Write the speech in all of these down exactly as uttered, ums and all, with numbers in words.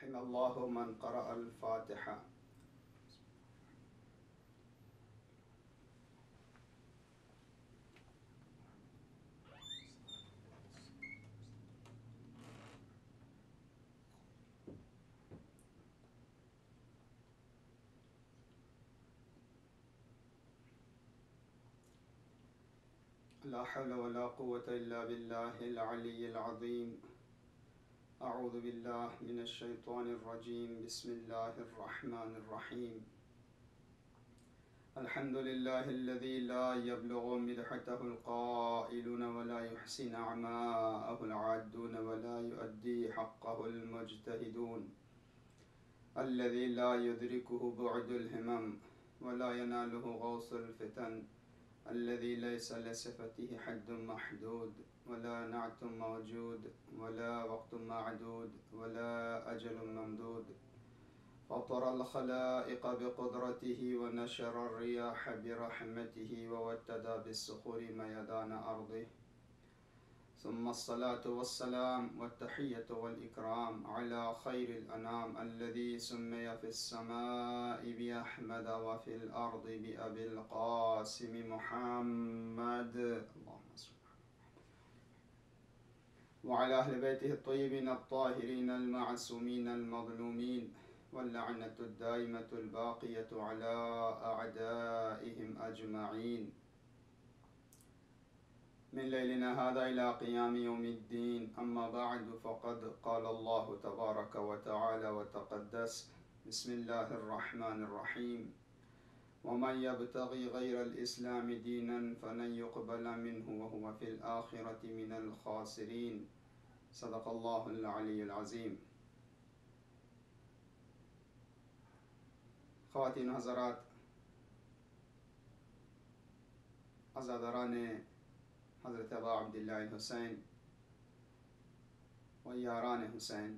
रहिमल्लाहु मन क़रा अल फ़ातिहा। ला हौला वला कुव्वता इल्ला बिल्लाहिल अलिय्यिल अज़ीम। अऊज़ु बिल्लाहि मिनश शैतानिर रजीम। बिस्मिल्लाहिर रहमानिर रहीम। अल्हम्दुलिल्लाहिल्लज़ी ला यब्लुगु मिदहतहुल क़ाइलून वला युहसिनु अमाअहुल आद्दून वला युअद्दी हक़्क़हुल मुज्तहिदून। अल्लज़ी ला युदरिकुहु बुअदुल हिमम वला यनालुहु गौसुल फितन। अल्लज़ी लैसा लिसिफ़तिही हद्दुन महदूद वला नअतुन मौजूद वला वक़्तुन मअदूद वला अजलुन ममदूद। फ़तरल ख़लाइक़ बिक़ुद्रतिही व नशरर रियाह बिरहमतिही व वत्तदा बिस्सुखूरि मयदान अर्दिही। सुम्मस्सलातु वस्सलाम वत्तहिय्यतु वल इकराम अला खैरिल अनाम अल्लज़ी सुम्मिया फ़िस्समाइ बिअहमद व फ़िल अर्दि बिअबिल क़ासिम मुहम्मद व अला अहलि बैतिहि अत्तय्यिबीन अत्ताहिरीन अल-मअसूमीन अल-मज़लूमीन वल्लअनतु दाइमतु अल-बाक़ियतु अला अअदाइहिम अजमईन मिन लैलिना हाज़ा इला क़ियामि यौमिद्दीन। अम्मा बअद फ़क़द क़ालल्लाहु तबारक व तआला व तक़द्दस। बिस्मिल्लाहिर रहमानिर रहीम। वमन यब्तग़ि ग़ैरल इस्लामि दीनन फ़लन युक़बला मिन्हु व हुव फ़िल आख़िरति मिनल ख़ासिरीन। सदक़ल्लाहुल अलियुल अज़ीम। ख़वातीन हज़रात, अज़ादराने हज़रत अबा अब्दिल्लाह हुसैन व यारान हुसैन,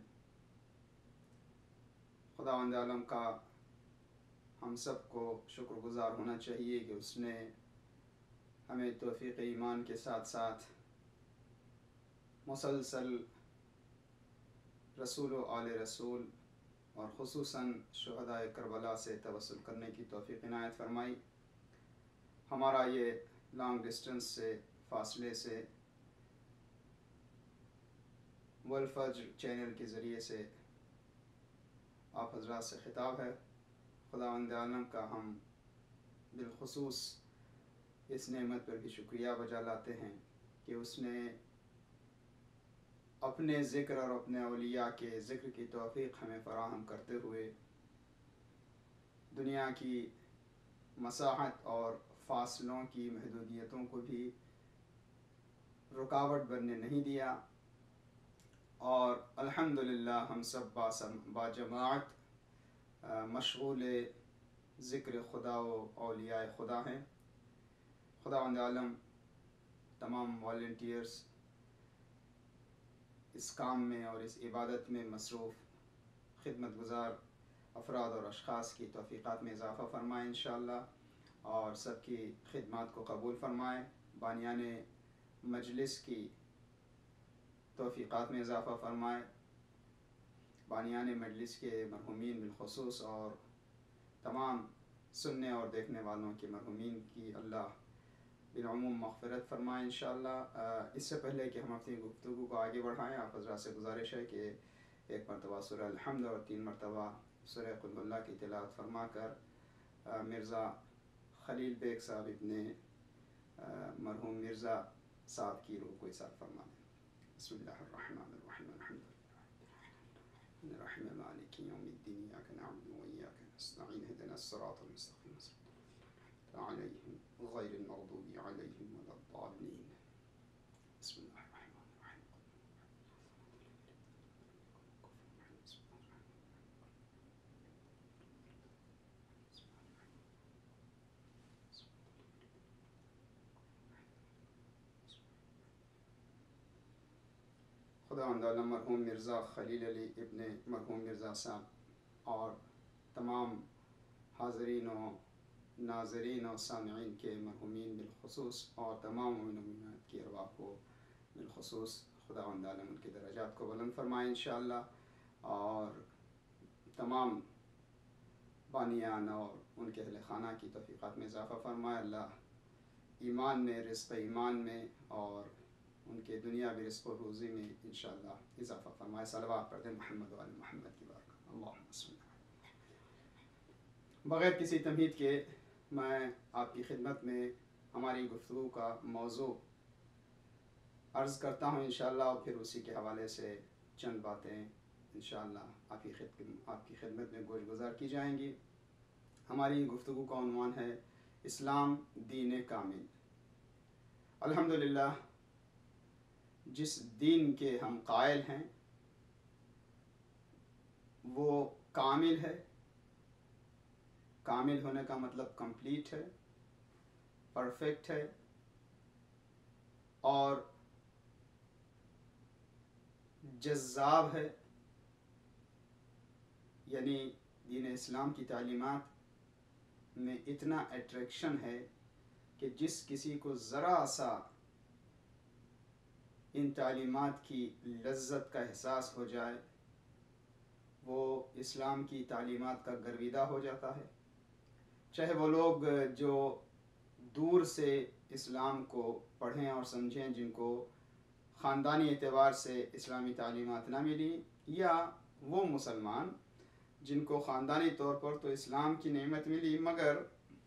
खुदावंद आलम का हम सब को शुक्रगुज़ार होना चाहिए कि उसने हमें तौफ़ीक़ ईमान के साथ साथ मुसलसल रसूल व आले रसूल और ख़ुसूसन शुहदाए करबला से तवस्सुल करने की तौफ़ीक़ इनायत फ़रमाई। हमारा ये लॉन्ग डिस्टेंस से फ़ासले से वल फ़ज्र चैनल के ज़रिए से आप हज़रात से ख़िताब है। खुदावंद आलम का हम बिलख़ुसूस इस नेमत पर भी शुक्रिया बजा लाते हैं कि उसने अपने ज़िक्र और अपने औलिया के ज़िक्र की तौफ़ीक़ हमें फ़राहम करते हुए दुनिया की मसाहत और फ़ासलों की महदूदियतों को भी रुकावट बनने नहीं दिया और अल्हम्दुलिल्लाह हम सब बाजमाअत मशगूल ज़िक्र खुदा व औलिया खुदा हैं। खुदावंद आलम तमाम वॉलंटियर्स इस काम में और इस इबादत में मसरूफ़ खिदमत गुज़ार अफराद और अशख़ास की तौफ़ीक़ात में इज़ाफ़ा फ़रमाएँ इंशाअल्लाह और सबकी खिदमत को कबूल फ़रमाएँ। बानियाने मजलिस की तौफ़ीक़ात में इज़ाफ़ा फ़रमाएँ। बानियाने मजलिस के मरहूमीन बिलख़ुसूस और तमाम सुनने और देखने वालों के मरहूमीन की अल्लाह बिलअमूम मग़फ़िरत फ़रमाएँ इंशाअल्लाह। इससे पहले कि हम अपनी गुफ्तगू को आगे बढ़ाएँ, आप हज़रात से गुज़ारिश है कि एक मरतबा सूरह अल-हम्द और तीन मरतबा सूरह क़ुल हुवल्लाह की तिलावत फ़रमा कर मिर्ज़ा खलील बेग साहब इब्ने मरहूम मिर्ज़ा साहब की रूह को इसार फ़रमा दें। बिस्मिल्लाहिर्रहमानिर्रहीम। अल्हम्दुलिल्लाहि मालिकि यौमिद्दीन। इय्याका नअबुदु व इय्याका नस्तईन। इहदिनस सिरातल मुस्तक़ीम अलैहिम गैरिल मग़दूबि अलैहिम वलद्दाल्लीन। बिस्मिल्लाहिर्रहमानिर्रहीम। खुदावंद आलम मरहूम मिर्ज़ा खलील अली इब्ने मरहूम मिर्ज़ा साहब और तमाम हाज़रीन व नाज़रीन और सामिईन के मरहूमीन बिलख़ुसूस और तमाम मोमिनात की अरवाह को बिलख़ुसूस खुदावंद आलम उनके दरजात को बुलंद फ़रमाए इंशाअल्लाह। और तमाम बानियान और उनके अहल खाना की तौफ़ीक़ात में इजाफ़ा फ़रमाए। अल्लाह ईमान में, रिज़्क़ ईमान में और उनके दुनिया भी रिज़्क़ रोज़ी में इंशाअल्लाह इजाफ़ा फ़रमाए। सलवात पढ़ दें मोहम्मद व आले मोहम्मद की बारकात। अल्लाहुम्मा सल्ली। बग़ैर किसी तमहीद के मैं आपकी खिदमत में हमारी गुफ्तगू का मौज़ू अर्ज़ करता हूँ इंशाअल्लाह, और फिर उसी के हवाले से चंद बातें इंशाअल्लाह आपकी खिद आपकी खिदमत में गोश गुज़ार की जाएंगी। हमारी गुफ्तगू का उन्वान है इस्लाम दीन कामिल। अल्हम्दुलिल्लाह, जिस दीन के हम कायल हैं वो कामिल है। कामिल होने का मतलब कंप्लीट है, परफेक्ट है और जज़्ज़ाब है। यानी दीन इस्लाम की तालीमात में इतना अट्रैक्शन है कि जिस किसी को ज़रा सा इन तालीमात की लज्जत का एहसास हो जाए वो इस्लाम की तालीमात का गर्विदा हो जाता है। चाहे वो लोग जो दूर से इस्लाम को पढ़ें और समझें, जिनको ख़ानदानी एतबार से इस्लामी तालीमात ना मिली, या वो मुसलमान जिनको ख़ानदानी तौर पर तो इस्लाम की नेमत मिली मगर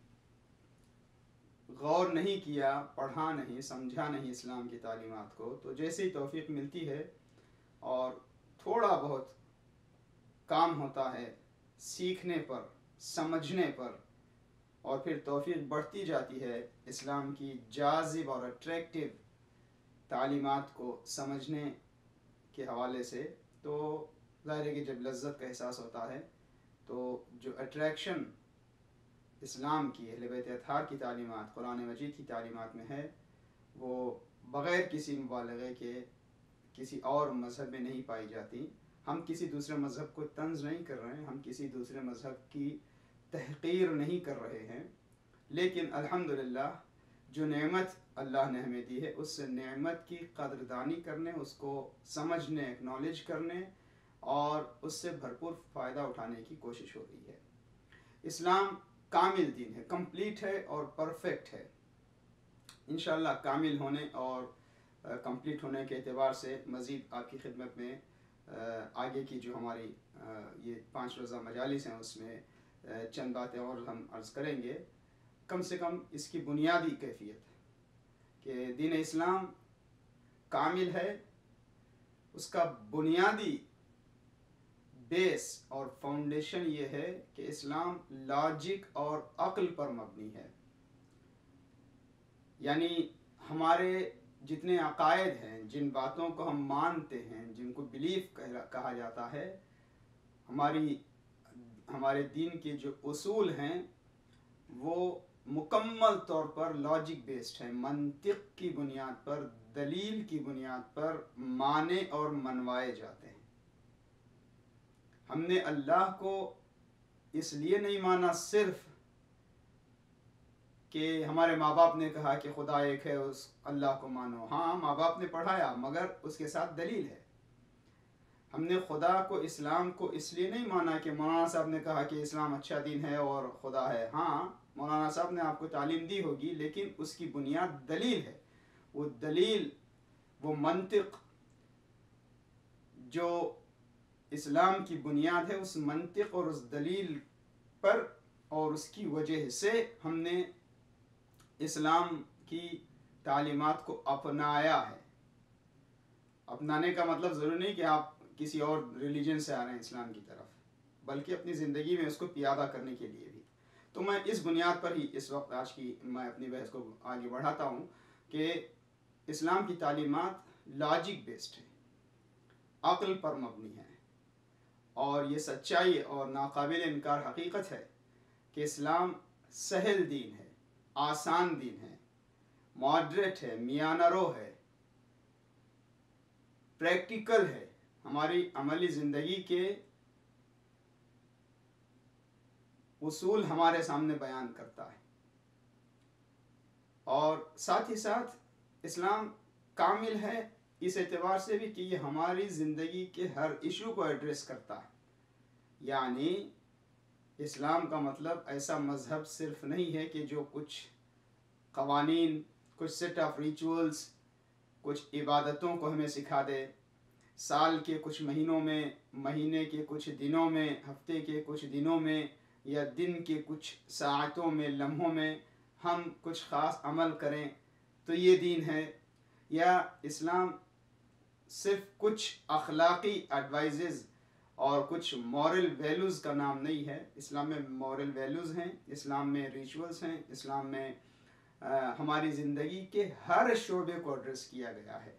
गौर नहीं किया, पढ़ा नहीं, समझा नहीं इस्लाम की तालीमात को, तो जैसे ही तौफ़ीक़ मिलती है और थोड़ा बहुत काम होता है सीखने पर, समझने पर, और फिर तौफ़ीक़ बढ़ती जाती है इस्लाम की जाज़िब और अट्रैक्टिव तालीमात को समझने के हवाले से, तो ज़ाहिर है कि जब लज्जत का एहसास होता है तो जो अट्रैक्शन इस्लाम की, अहले बैत अतहार की तालीमात, कुरान मजीद की तालीमात में है, वो बग़ैर किसी मुबालगे के किसी और मज़हब में नहीं पाई जाती। हम किसी दूसरे मज़हब को तंज़ नहीं कर रहे हैं, हम किसी दूसरे मज़हब की तहक़ीर नहीं कर रहे हैं, लेकिन अल्हम्दुलिल्लाह जो नेमत अल्लाह ने हमें दी है उस नेमत की क़दरदानी करने, उसको समझने, एक्नॉलेज करने और उससे भरपूर फ़ायदा उठाने की कोशिश हो रही है। इस्लाम कामिल दीन है, कंप्लीट है और परफेक्ट है। इंशाअल्लाह कामिल होने और कंप्लीट होने के एतबार से मज़ीद आपकी खिदमत में आ, आगे की जो हमारी आ, ये पाँच रोज़ा मजालिस हैं उसमें आ, चंद बातें और हम अर्ज़ करेंगे। कम से कम इसकी बुनियादी कैफियत कि दीन इस्लाम कामिल है, उसका बुनियादी बेस और फाउंडेशन ये है कि इस्लाम लॉजिक और अक्ल पर मबनी है। यानी हमारे जितने अकायद हैं, जिन बातों को हम मानते हैं, जिनको बिलीफ कहा जाता है, हमारी हमारे दीन के जो उसूल हैं वो मुकम्मल तौर पर लॉजिक बेस्ड है, मंतिक की बुनियाद पर, दलील की बुनियाद पर माने और मनवाए जाते हैं। हमने अल्लाह को इसलिए नहीं माना सिर्फ कि हमारे माँ बाप ने कहा कि खुदा एक है, उस अल्लाह को मानो। हाँ, माँ बाप ने पढ़ाया मगर उसके साथ दलील है। हमने खुदा को, इस्लाम को इसलिए नहीं माना कि मौलाना साहब ने कहा कि इस्लाम अच्छा दीन है और खुदा है। हाँ, मौलाना साहब ने आपको तालीम दी होगी, लेकिन उसकी बुनियाद दलील है। वो दलील, वो मंतिक जो इस्लाम की बुनियाद है, उस मंतिक और उस दलील पर और उसकी वजह से हमने इस्लाम की तालीमात को अपनाया है। अपनाने का मतलब ज़रूरी नहीं कि आप किसी और रिलीजन से आ रहे हैं इस्लाम की तरफ, बल्कि अपनी ज़िंदगी में उसको पियादा करने के लिए भी। तो मैं इस बुनियाद पर ही इस वक्त आज की मैं अपनी बहस को आगे बढ़ाता हूँ कि इस्लाम की तालीमात लॉजिक बेस्ड है, अक्ल पर मबनी है, और ये सच्चाई और नाकाबिल इनकार हकीकत है कि इस्लाम सहल दीन है, आसान दीन है, मॉडरेट है, मियाना रो है, प्रैक्टिकल है, हमारी अमली ज़िंदगी के उसूल हमारे सामने बयान करता है। और साथ ही साथ इस्लाम कामिल है इस एतबार से भी कि ये हमारी ज़िंदगी के हर इशू को एड्रेस करता है। यानी इस्लाम का मतलब ऐसा मज़हब सिर्फ नहीं है कि जो कुछ क़वानीन, कुछ सेट ऑफ रिचुअल्स, कुछ इबादतों को हमें सिखा दे। साल के कुछ महीनों में, महीने के कुछ दिनों में, हफ्ते के कुछ दिनों में, या दिन के कुछ सातों में, लम्हों में हम कुछ ख़ास अमल करें तो ये दीन है। या इस्लाम सिर्फ कुछ अखलाक़ी एडवाइजेज़ और कुछ मॉरल वैल्यूज़ का नाम नहीं है। इस्लाम में मॉरल वैल्यूज़ हैं, इस्लाम में रिचुअल्स हैं, इस्लाम में आ, हमारी ज़िंदगी के हर शोबे को एड्रेस किया गया है।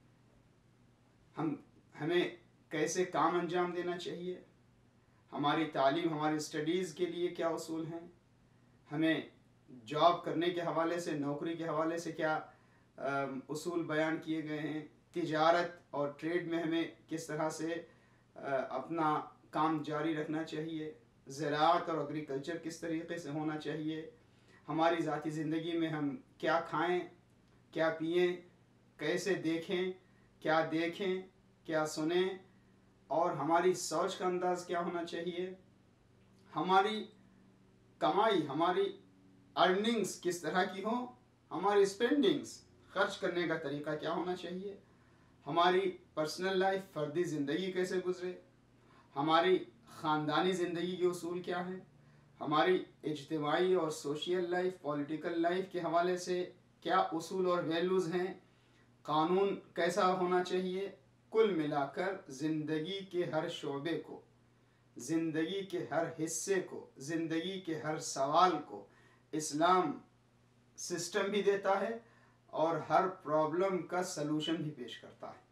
हम हमें कैसे काम अंजाम देना चाहिए, हमारी तालीम, हमारी स्टडीज़ के लिए क्या उसूल हैं, हमें जॉब करने के हवाले से, नौकरी के हवाले से क्या आ, उसूल बयान किए गए हैं, तिजारत और ट्रेड में हमें किस तरह से आ, अपना काम जारी रखना चाहिए, ज़राअत और एग्रीकल्चर किस तरीके से होना चाहिए, हमारी ज़ाती ज़िंदगी में हम क्या खाएं, क्या पिएं, कैसे देखें, क्या देखें, क्या सुने, और हमारी सोच का अंदाज़ क्या होना चाहिए, हमारी कमाई, हमारी अर्निंग्स किस तरह की हो, हमारी स्पेंडिंग्स, खर्च करने का तरीका क्या होना चाहिए, हमारी पर्सनल लाइफ, फ़र्दी ज़िंदगी कैसे गुजरे, हमारी ख़ानदानी ज़िंदगी के उसूल क्या हैं, हमारी इज्तिमाई और सोशल लाइफ, पॉलिटिकल लाइफ के हवाले से क्या उसूल और वैल्यूज़ हैं, कानून कैसा होना चाहिए। कुल मिलाकर ज़िंदगी के हर शोबे को, ज़िंदगी के हर हिस्से को, ज़िंदगी के हर सवाल को इस्लाम सिस्टम भी देता है और हर प्रॉब्लम का सलूशन भी पेश करता है।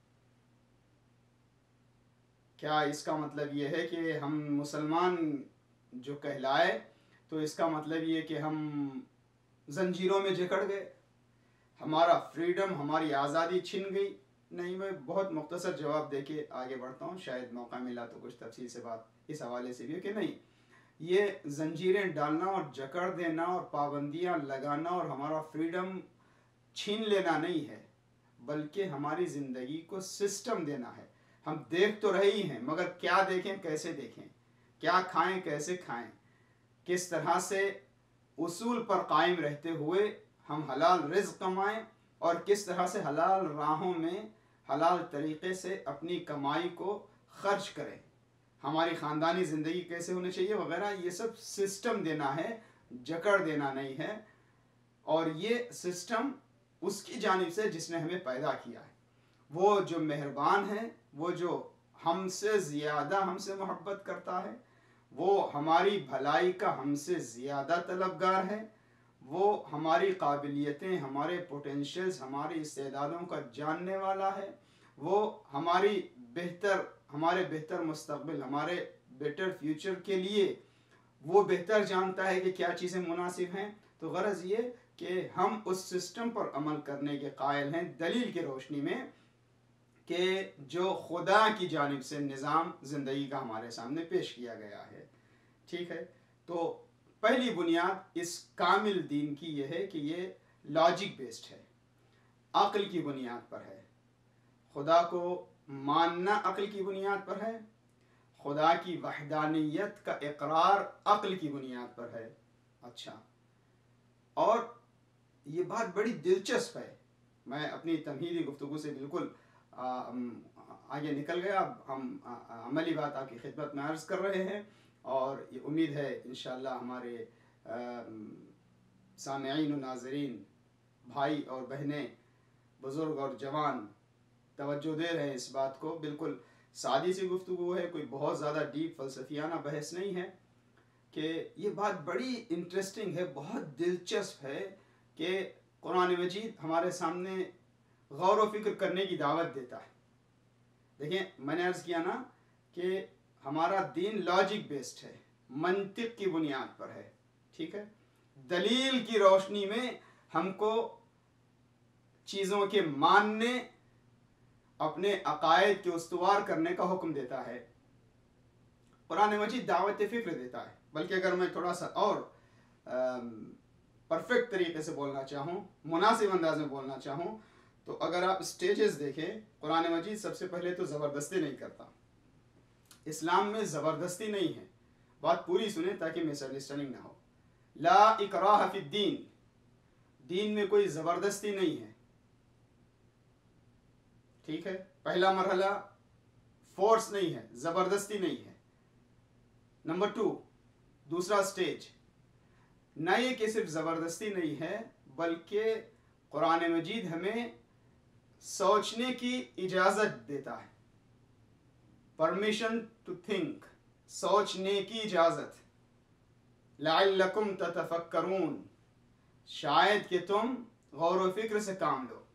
क्या इसका मतलब ये है कि हम मुसलमान जो कहलाए तो इसका मतलब ये कि हम जंजीरों में जकड़ गए, हमारा फ्रीडम, हमारी आज़ादी छिन गई? नहीं, मैं बहुत मुख्तसर जवाब देके आगे बढ़ता हूँ, शायद मौका मिला तो कुछ तफसील से बात इस हवाले से भी, कि नहीं, ये जंजीरें डालना और जकड़ देना और पाबंदियाँ लगाना और हमारा फ्रीडम छीन लेना नहीं है, बल्कि हमारी ज़िंदगी को सिस्टम देना है। हम देख तो रहे ही हैं, मगर क्या देखें, कैसे देखें, क्या खाएं, कैसे खाएं, किस तरह से उसूल पर कायम रहते हुए हम हलाल रिज़्क़ कमाएं और किस तरह से हलाल राहों में हलाल तरीक़े से अपनी कमाई को खर्च करें, हमारी ख़ानदानी ज़िंदगी कैसे होनी चाहिए वगैरह, ये सब सिस्टम देना है, जकड़ देना नहीं है। और ये सिस्टम उसकी जानिब से जिसने हमें पैदा किया है, वो जो मेहरबान है, वो जो हमसे ज़्यादा हमसे मोहब्बत करता है, वो हमारी भलाई का हमसे ज़्यादा तलबगार है, वो हमारी काबिलियतें, हमारे पोटेंशियल्स, हमारी इस्तेदादों का जानने वाला है, वो हमारी बेहतर हमारे बेहतर मुस्तक़बिल, हमारे बेटर फ्यूचर के लिए वो बेहतर जानता है कि क्या चीज़ें मुनासिब हैं। तो गरज़ ये कि हम उस सिस्टम पर अमल करने के कायल हैं, दलील की रोशनी में, कि जो खुदा की जानिब से निज़ाम ज़िंदगी का हमारे सामने पेश किया गया है। ठीक है, तो पहली बुनियाद इस कामिल दीन की यह है कि ये लॉजिक बेस्ड है, अक्ल की बुनियाद पर है। खुदा को मानना अक्ल की बुनियाद पर है, खुदा की वहदानियत का इकरार अक्ल की बुनियाद पर है। अच्छा, और ये बात बड़ी दिलचस्प है, मैं अपनी तमहीदी गुफ्तगू से बिल्कुल आ, आगे निकल गया। अब हम आ, अमली बात आपकी खिदमत में अर्ज़ कर रहे हैं, और ये उम्मीद है इंशाअल्लाह हमारे सामईन व नाज़रीन, भाई और बहनें, बुज़ुर्ग और जवान तवज्जो दे रहे हैं इस बात को। बिल्कुल सादी सी गुफ्तगू है, कोई बहुत ज़्यादा डीप फ़लसफ़ियाना बहस नहीं है, कि ये बात बड़ी इंटरेस्टिंग है, बहुत दिलचस्प है कि कुरान मजीद हमारे सामने गौर व फिक्र करने की दावत देता है। देखिए, मैंने अर्ज़ किया ना कि हमारा दीन लॉजिक बेस्ड है, मंतिक की बुनियाद पर है। ठीक है, दलील की रोशनी में हमको चीज़ों के मानने, अपने अकायद के उस्तवार करने का हुक्म देता है। कुरान मजीद दावत फ़िक्र देता है। बल्कि अगर मैं थोड़ा सा और परफेक्ट तरीके से बोलना चाहूँ, मुनासिब अंदाज में बोलना चाहूँ, तो अगर आप स्टेजेस देखें, कुरान मजीद सबसे पहले तो ज़बरदस्ती नहीं करता। इस्लाम में ज़बरदस्ती नहीं है। बात पूरी सुने ताकि मिसअंडरस्टैंडिंग ना हो। ला इकराह फिद्दीन, दीन में कोई ज़बरदस्ती नहीं है, ठीक है। पहला मरहला फोर्स नहीं है, ज़बरदस्ती नहीं है। नंबर टू, दूसरा स्टेज, न ये कि सिर्फ ज़बरदस्ती नहीं है बल्कि कुरान मजीद हमें सोचने की इजाज़त देता है, परमिशन टू थिंक, सोचने की इजाज़त। लअल्लकुम ततफक्करून, शायद कि तुम गौर व फिक्र से काम लो।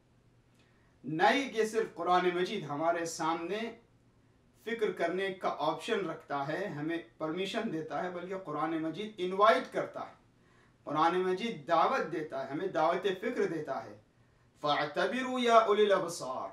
नहीं कि सिर्फ कुरान मजीद हमारे सामने फिक्र करने का ऑप्शन रखता है, हमें परमिशन देता है, बल्कि कुरान मजीद इनवाइट करता है, कुरान मजीद दावत देता है, हमें दावत फिक्र देता है। फ़अतबिरू या उलिल अबसार,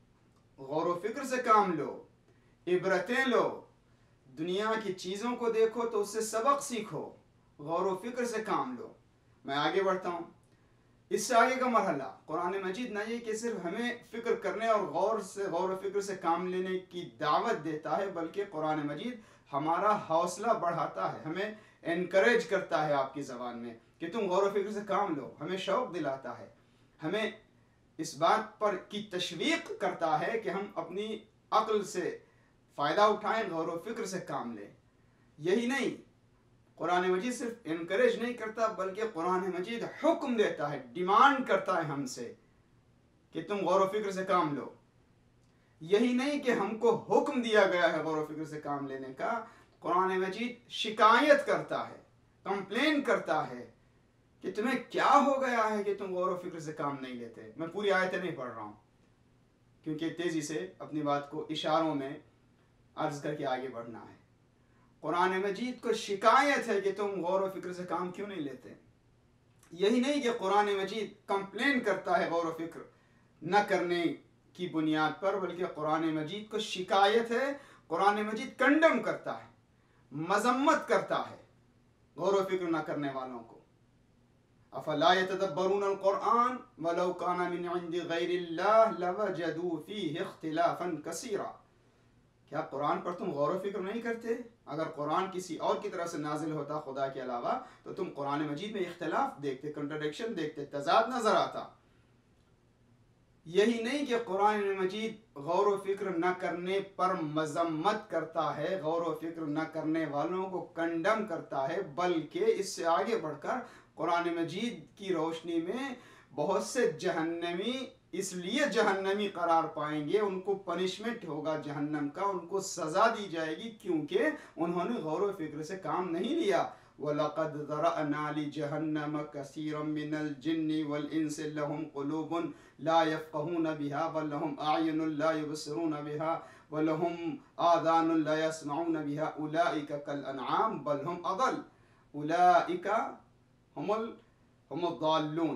गौर व फिक्र से काम लो, इबरतें लो, दुनिया की चीज़ों को देखो तो उससे सबक सीखो, गौर व फिक्र से काम लो। मैं आगे बढ़ता हूँ। इससे आगे का मरहला, कुरान मजीद ना ये कि सिर्फ हमें फ़िक्र करने और गौर से गौर व फिक्र से काम लेने की दावत देता है, बल्कि कुरान मजीद हमारा हौसला बढ़ाता है, हमें एनकरेज करता है आपकी ज़बान में कि तुम गौर व फिक्र से काम लो, हमें शौक़ दिलाता है, हमें इस बात पर की तशवीक़ करता है कि हम अपनी अक्ल से फ़ायदा उठाएं, गौर व फिक्र से काम लें। यही नहीं, कुरान मजीद सिर्फ इनकरेज नहीं करता बल्कि कुरान मजीद हुक्म देता है, डिमांड करता है हमसे कि तुम गौर व फिक्र से काम लो। यही नहीं कि हमको हुक्म दिया गया है गौर व फिक्र से काम लेने का, कुरान मजीद शिकायत करता है, कंप्लेन करता है कि तुम्हें क्या हो गया है कि तुम गौर व फिक्र से काम नहीं लेते। मैं पूरी आयतें नहीं पढ़ रहा हूँ क्योंकि तेज़ी से अपनी बात को इशारों में अर्ज़ करके आगे बढ़ना है। कुरान मजीद को शिकायत है कि तुम गौर व फिक्र से काम क्यों नहीं लेते। यही नहीं कि कुरान मजीद कंप्लेन करता है गौर व फिक्र न करने की बुनियाद पर, बल्कि कुरान मजीद को शिकायत है, कुरान मजीद कंडम करता है, मजम्मत करता है गौर व फिक्र न करने वालों को। अफला यतदब्बरून अल-कुरआन वलौ काना मिन इंदि गैरिल्लाह लवजदू फीहि इख्तिलाफन कसीरा। क्या कुरान पर तुम गौर व फिक्र नहीं करते? अगर कुरान किसी और की तरफ से नाजिल होता खुदा के अलावा तो तुम कुरान मजीद में इख्तिलाफ देखते, कंट्राडिक्शन देखते, तजाद नजर आता। यही नहीं कि कुरान मजीद गौर व फिक्र न करने पर मजम्मत करता है, गौर व फिक्र न करने वालों को कंडम करता है, बल्कि इससे आगे बढ़कर कुरान मजीद की रोशनी में बहुत से जहन्नमी इसलिए जहन्नमी करार पाएंगे, उनको पनिशमेंट होगा जहन्नम का, उनको सज़ा दी जाएगी क्योंकि उन्होंने गौर व फिक्र से काम नहीं लिया। वलक़द ज़रअना लिजहन्नम कसीरम मिनल जिन्नि वल इंसि लहुम क़ुलूबुन ला यफ़क़हून बिहा व लहुम अअयुनुन ला युबसिरून बिहा व लहुम आज़ानुन ला यस्मऊन बिहा उलाइका कल अनआम बल हुम अज़ल उलाइका हुमुल हुमुद दाल्लून।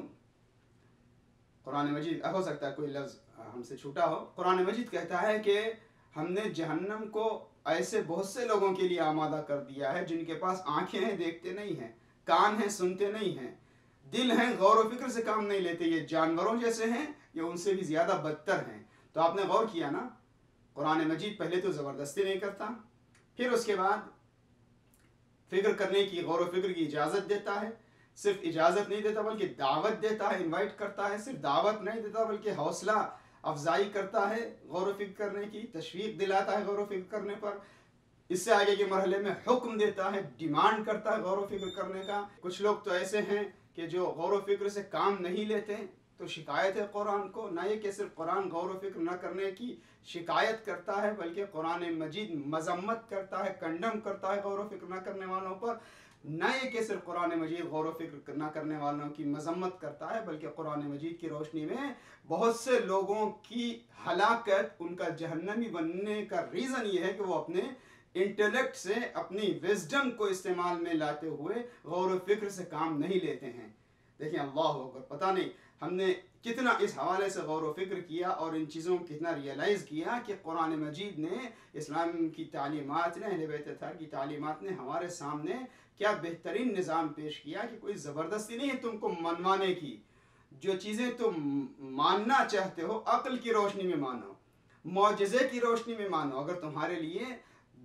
कुरान मजीद, हो सकता है कोई लफ्ज़ हमसे छूटा हो, कुरान मजीद कहता है कि हमने जहन्नम को ऐसे बहुत से लोगों के लिए आमादा कर दिया है जिनके पास आंखें हैं, देखते नहीं हैं, कान हैं, सुनते नहीं हैं, दिल हैं, गौर व फिक्र से काम नहीं लेते, ये जानवरों जैसे हैं, ये उनसे भी ज़्यादा बदतर हैं। तो आपने गौर किया ना, कुरान मजीद पहले तो ज़बरदस्ती नहीं करता, फिर उसके बाद फिक्र करने की, गौर व फिक्र की इजाज़त देता है, सिर्फ इजाज़त नहीं देता बल्कि दावत देता है, इनवाइट करता है, सिर्फ दावत नहीं देता बल्कि हौसला अफजाई करता है, गौर व फिक्र करने की तशवीक़ दिलाता है गौर व फिक्र करने पर। इससे आगे के मरहले में हुक्म देता है, डिमांड करता है गौर व फिक्र करने का। कुछ लोग तो ऐसे हैं कि जो गौर व फिक्र से काम नहीं लेते, तो शिकायत है कुरान को, ना ये कि सिर्फ कुरान गौर व फिक्र न करने की शिकायत करता है बल्कि कुरान मजीद मजम्मत करता है, कंडम करता है गौर व फिक्र न करने वालों पर। न ये कि सिर्फ कुरान मजीद गौर व फिक्र न करने वालों की मजम्मत करता है बल्कि कुरान मजीद की रोशनी में बहुत से लोगों की हलाकत, उनका जहन्नमी बनने का रीज़न ये है कि वो अपने इंटेलेक्ट से, अपनी विजडम को इस्तेमाल में लाते हुए गौर व फिक्र से काम नहीं लेते हैं। देखिए अल्लाह अकबर, पता नहीं हमने कितना इस हवाले से गौर व फिक्र किया और इन चीज़ों को कितना रियलाइज़ किया कि कुरान मजीद ने, इस्लाम की तालीमात ने, अहले बैत अत्हार की तालीमात ने हमारे सामने क्या बेहतरीन निज़ाम पेश किया कि कोई ज़बरदस्ती नहीं है तुमको मनवाने की। जो चीज़ें तुम मानना चाहते हो अक्ल की रोशनी में मानो, मौजज़े की रोशनी में मानो। अगर तुम्हारे लिए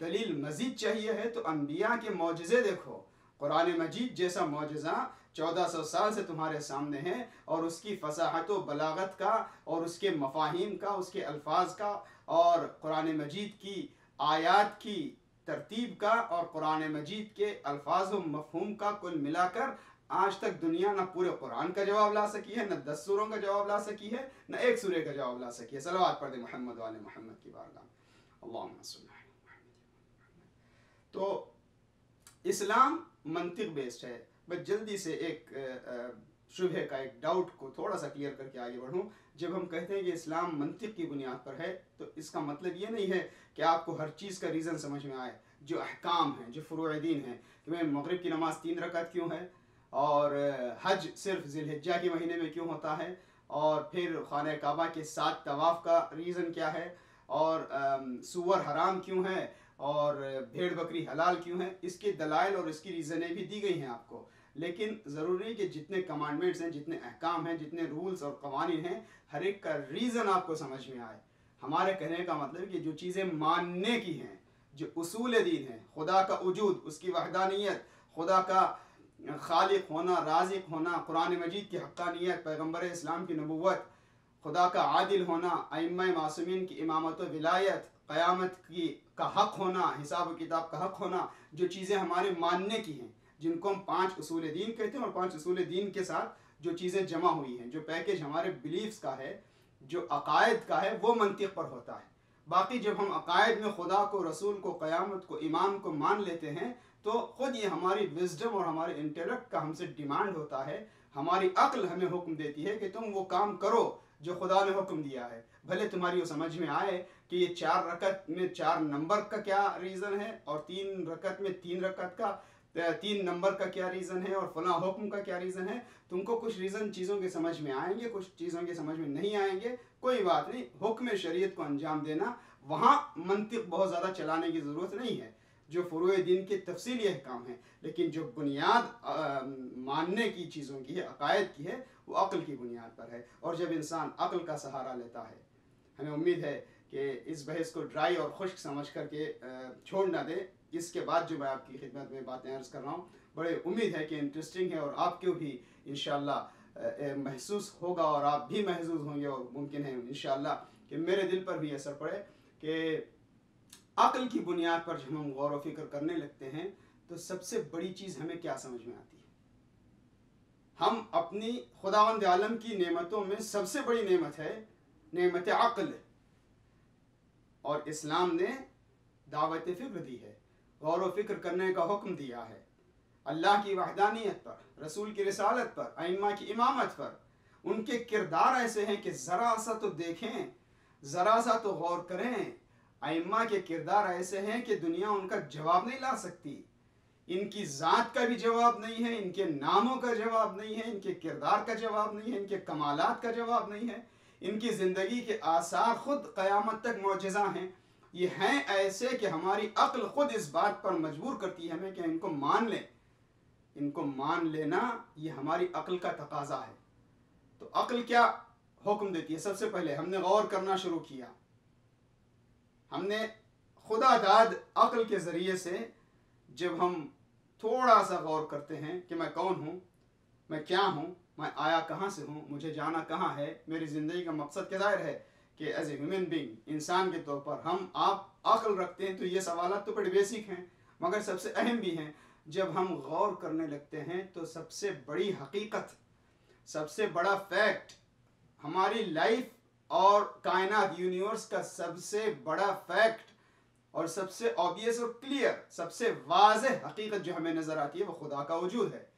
दलील मज़ीद चाहिए है तो अम्बिया के मौजज़े देखो। कुरान मजीद जैसा मौजज़ा चौदह सौ साल से तुम्हारे सामने है, और उसकी फसाहत व बलागत का और उसके मफाहिम का, उसके अल्फाज का, और कुरान मजीद की आयात की तरतीब का, और कुरान मजीद के अल्फाज व मफहूम का कुल मिलाकर आज तक दुनिया न पूरे कुरान का जवाब ला सकी है, न दस सूरों का जवाब ला सकी है, न एक सूरे का जवाब ला सकी है। सलवात पढ़ दे मोहम्मद वाले मोहम्मद की बारगाह। अल्लाहुम्मा सल्ली अला मुहम्मद। तो इस्लाम मंतिक बेस्ड है। बस जल्दी से एक शुबह का, एक डाउट को थोड़ा सा क्लियर करके आगे बढ़ूं। जब हम कहते हैं कि इस्लाम मंतिक की बुनियाद पर है, तो इसका मतलब ये नहीं है कि आपको हर चीज़ का रीज़न समझ में आए। जो अहकाम हैं, जो फुरूअ दीन हैं, कि मैं मगरिब की नमाज तीन रकात क्यों है, और हज सिर्फ ज़िलहिज्जा के महीने में क्यों होता है, और फिर खाने काबा के साथ तवाफ़ का रीज़न क्या है, और सूअर हराम क्यों है, और भेड़ बकरी हलाल क्यों है, इसके दलाइल और इसकी रीज़नें भी दी गई हैं आपको। लेकिन ज़रूरी है कि जितने कमांडमेंट्स हैं, जितने अहकाम हैं, जितने रूल्स और कवानीन हैं, हर एक का रीज़न आपको समझ में आए। हमारे कहने का मतलब कि जो चीज़ें मानने की हैं, जो उसूल दीन हैं, खुदा का वजूद, उसकी वहदानियत, खुदा का खालिक होना, राज़िक होना, कुरान मजीद की हक्कानियत, पैगम्बर इस्लाम की नबुव्वत, खुदा का आदिल होना, अइम्मा मासूमीन की इमामत व विलायत, क़यामत की का हक़ होना, हिसाब किताब का हक़ होना, जो चीज़ें हमारे मानने की हैं, जिनको हम पांच उसूल दीन कहते हैं, और पांच उसूल दीन के साथ जो चीज़ें जमा हुई हैं, जो पैकेज हमारे बिलीफ्स का है, जो अकायद का है, वो मंतिक पर होता है। बाकी जब हम अकायद में खुदा को, रसूल को, क़यामत को, इमाम को मान लेते हैं, तो ख़ुद ये हमारी विजडम और हमारे इंटेलेक्ट का हमसे डिमांड होता है, हमारी अक्ल हमें हुक्म देती है कि तुम वो काम करो जो खुदा ने हुक्म दिया है। भले तुम्हारी वो समझ में आए कि ये चार रकत में चार नंबर का क्या रीज़न है, और तीन रकत में तीन रकत का तीन नंबर का क्या रीज़न है, और फला हुक्म का क्या रीज़न है। तुमको कुछ रीज़न चीज़ों के समझ में आएंगे, कुछ चीज़ों के समझ में नहीं आएंगे, कोई बात नहीं। हुक्म शरीयत को अंजाम देना, वहाँ मंतिक बहुत ज़्यादा चलाने की ज़रूरत नहीं है। जो फुरूए दीन के तफसीली अहकाम हैं, लेकिन जो बुनियाद मानने की चीज़ों की है, अकायद की है, वो अक्ल की बुनियाद पर है। और जब इंसान अक्ल का सहारा लेता है, हमें उम्मीद है कि इस बहस को ड्राई और खुश्क समझ करके छोड़ ना दे। इसके बाद जो मैं आपकी खिदमत में बातें अर्ज़ कर रहा हूँ, बड़े उम्मीद है कि इंटरेस्टिंग है, और आपको भी इंशाअल्लाह महसूस होगा, और आप भी महसूस होंगे, और मुमकिन है इंशाअल्लाह कि मेरे दिल पर भी असर पड़े कि अक्ल की बुनियाद पर जब हम गौर व फिक्र करने लगते हैं, तो सबसे बड़ी चीज़ हमें क्या समझ में आती है। हम अपनी खुदावंद आलम की नेमतों में सबसे बड़ी नेमत है नेमत अक्ल, और इस्लाम ने दावत फ़िक्र दी है, गौर व फिक्र करने का हुक्म दिया है। अल्लाह की वहदानियत पर, रसूल की रिसालत पर, अइम्मा की इमामत पर। उनके किरदार ऐसे हैं कि ज़रा सा तो देखें, ज़रा सा तो गौर करें। अइम्मा के किरदार ऐसे हैं कि दुनिया उनका जवाब नहीं ला सकती। इनकी ज़ात का भी जवाब नहीं है, इनके नामों का जवाब नहीं है, इनके किरदार का जवाब नहीं है, इनके कमालात का जवाब नहीं है। इनकी ज़िंदगी के आसार ख़ुद क़यामत तक मौजज़ा हैं। ये हैं ऐसे कि हमारी अक्ल ख़ुद इस बात पर मजबूर करती है हमें कि इनको मान लें। इनको मान लेना ये हमारी अक्ल का तकाज़ा है। तो अक्ल क्या हुक्म देती है? सबसे पहले हमने गौर करना शुरू किया, हमने खुदा दाद अक्ल के ज़रिए से जब हम थोड़ा सा गौर करते हैं कि मैं कौन हूँ, मैं क्या हूँ, मैं आया कहाँ से हूँ, मुझे जाना कहाँ है, मेरी ज़िंदगी का मकसद क्या दायर है, कि एज ए ह्यूमन बीइंग, इंसान के तौर पर हम आप अक्ल रखते हैं। तो ये सवालात तो बड़े बेसिक हैं, मगर सबसे अहम भी हैं। जब हम गौर करने लगते हैं तो सबसे बड़ी हकीकत, सबसे बड़ा फैक्ट, हमारी लाइफ और कायनात यूनिवर्स का सबसे बड़ा फैक्ट और सबसे ऑब्वियस और क्लियर, सबसे वाज़ेह हकीकत जो हमें नज़र आती है वो खुदा का वजूद है।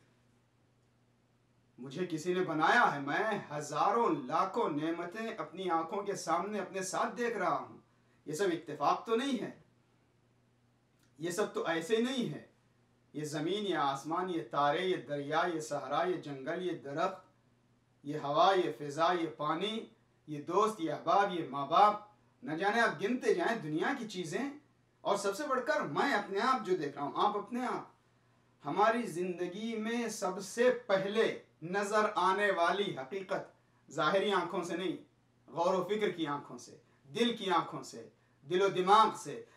मुझे किसी ने बनाया है, मैं हज़ारों लाखों नेमतें अपनी आंखों के सामने अपने साथ देख रहा हूँ। ये सब इत्तेफाक तो नहीं है, ये सब तो ऐसे नहीं है। ये ज़मीन, ये आसमान, ये तारे, ये दरिया, ये सहरा, ये जंगल, ये दरख्त, ये हवा, ये फ़िज़ा, ये पानी, ये दोस्त, ये अहबाब, ये माँ बाप, न जाने आप गिनते जाएं दुनिया की चीज़ें। और सबसे बढ़कर मैं अपने आप जो देख रहा हूँ, आप अपने आप, हमारी ज़िंदगी में सबसे पहले नज़र आने वाली हकीकत ज़ाहिरी आँखों से नहीं, गौर व फिक्र की आँखों से, दिल की आँखों से, दिलो दिमाग से,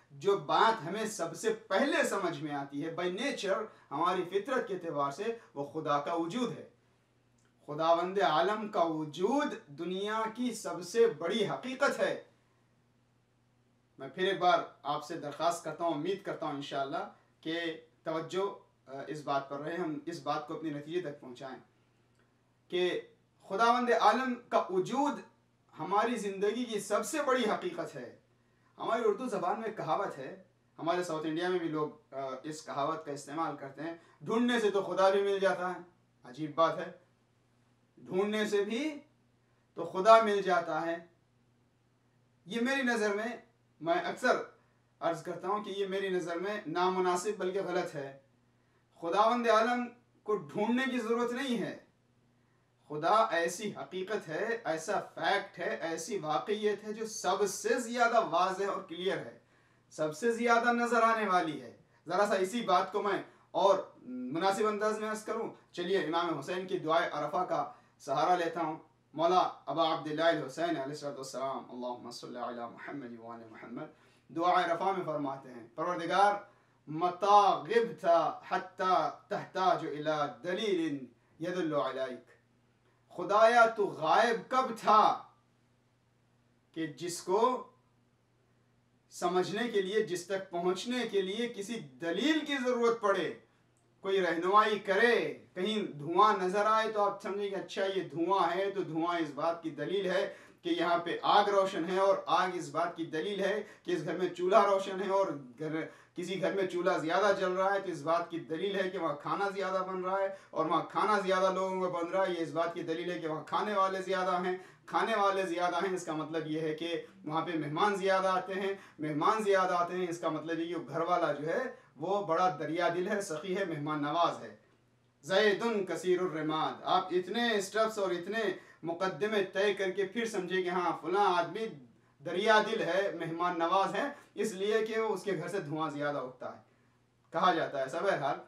जो बात हमें सबसे पहले समझ में आती है बाय नेचर, हमारी फितरत के एतबार से, वो खुदा का वजूद है। खुदावंद आलम का वजूद दुनिया की सबसे बड़ी हकीकत है। मैं फिर एक बार आपसे दरख्वास्त करता हूँ, उम्मीद करता हूँ इंशाअल्लाह कि तवज्जो इस बात पर रहे, हम इस बात को अपने नतीजे तक पहुँचाएँ कि खुदावंद आलम का वजूद हमारी ज़िंदगी की सबसे बड़ी हकीकत है। हमारी उर्दू ज़बान में कहावत है, हमारे साउथ इंडिया में भी लोग इस कहावत का इस्तेमाल करते हैं, ढूंढने से तो खुदा भी मिल जाता है। अजीब बात है, ढूंढने से भी तो खुदा मिल जाता है। ये मेरी नज़र में, मैं अक्सर अर्ज़ करता हूँ कि ये मेरी नज़र में नामुनासिब बल्कि गलत है। खुदावंद आलम को ढूंढने की ज़रूरत नहीं है। खुदा ऐसी हकीकत है, ऐसा फैक्ट है, ऐसी वाक़इयत है जो सबसे ज़्यादा वाज़ेह और क्लियर है, सबसे ज़्यादा नज़र आने वाली है। ज़रा सा इसी बात को मैं और मुनासिब अंदाज में अर्ज़ करूँ। चलिए इमाम हुसैन की दुआए अरफ़ा का सहारा लेता हूँ। मौला अबा अब्दुल्लाह हुसैन अलैहिस्सलाम अल्लाहुम्मा सल्लि अला मुहम्मद व अला मुहम्मद दुआए अरफ़ा में फरमाते हैं, परवरदिगार मता गिब्ता हत्ता तहताजु इला दलीलिन यदुल्लु अलैक। खुदाया तू गायब कब था कि जिसको समझने के लिए, जिस तक पहुंचने के लिए किसी दलील की ज़रूरत पड़े, कोई रहनुमाई करे, कहीं धुआं नज़र आए तो आप समझें कि अच्छा ये धुआं है, तो धुआं इस बात की दलील है कि यहाँ पे आग रोशन है, और आग इस बात की दलील है कि इस घर में चूल्हा रोशन है, और घर किसी घर में चूल्हा ज़्यादा जल रहा है तो इस बात की दलील है कि वहाँ खाना ज़्यादा बन रहा है, और वहाँ खाना ज़्यादा लोगों में बन रहा है, ये इस बात की दलील है कि वहाँ खाने वाले ज़्यादा हैं। खाने वाले ज़्यादा हैं, इसका मतलब ये है कि वहाँ पे मेहमान ज़्यादा आते हैं। मेहमान ज़्यादा आते हैं, इसका मतलब ये कि घर वाला जो है वो बड़ा दरिया दिल है, सखी है, मेहमान नवाज है। ज़ैदुन कसीरुर रिमाद, आप इतने स्टेप्स और इतने मुकद्दमे तय करके फिर समझे कि हाँ फलां आदमी दरिया दिल है, मेहमान नवाज है, इसलिए कि वो उसके घर से धुआं ज़्यादा उठता है, कहा जाता है। सब बहरहाल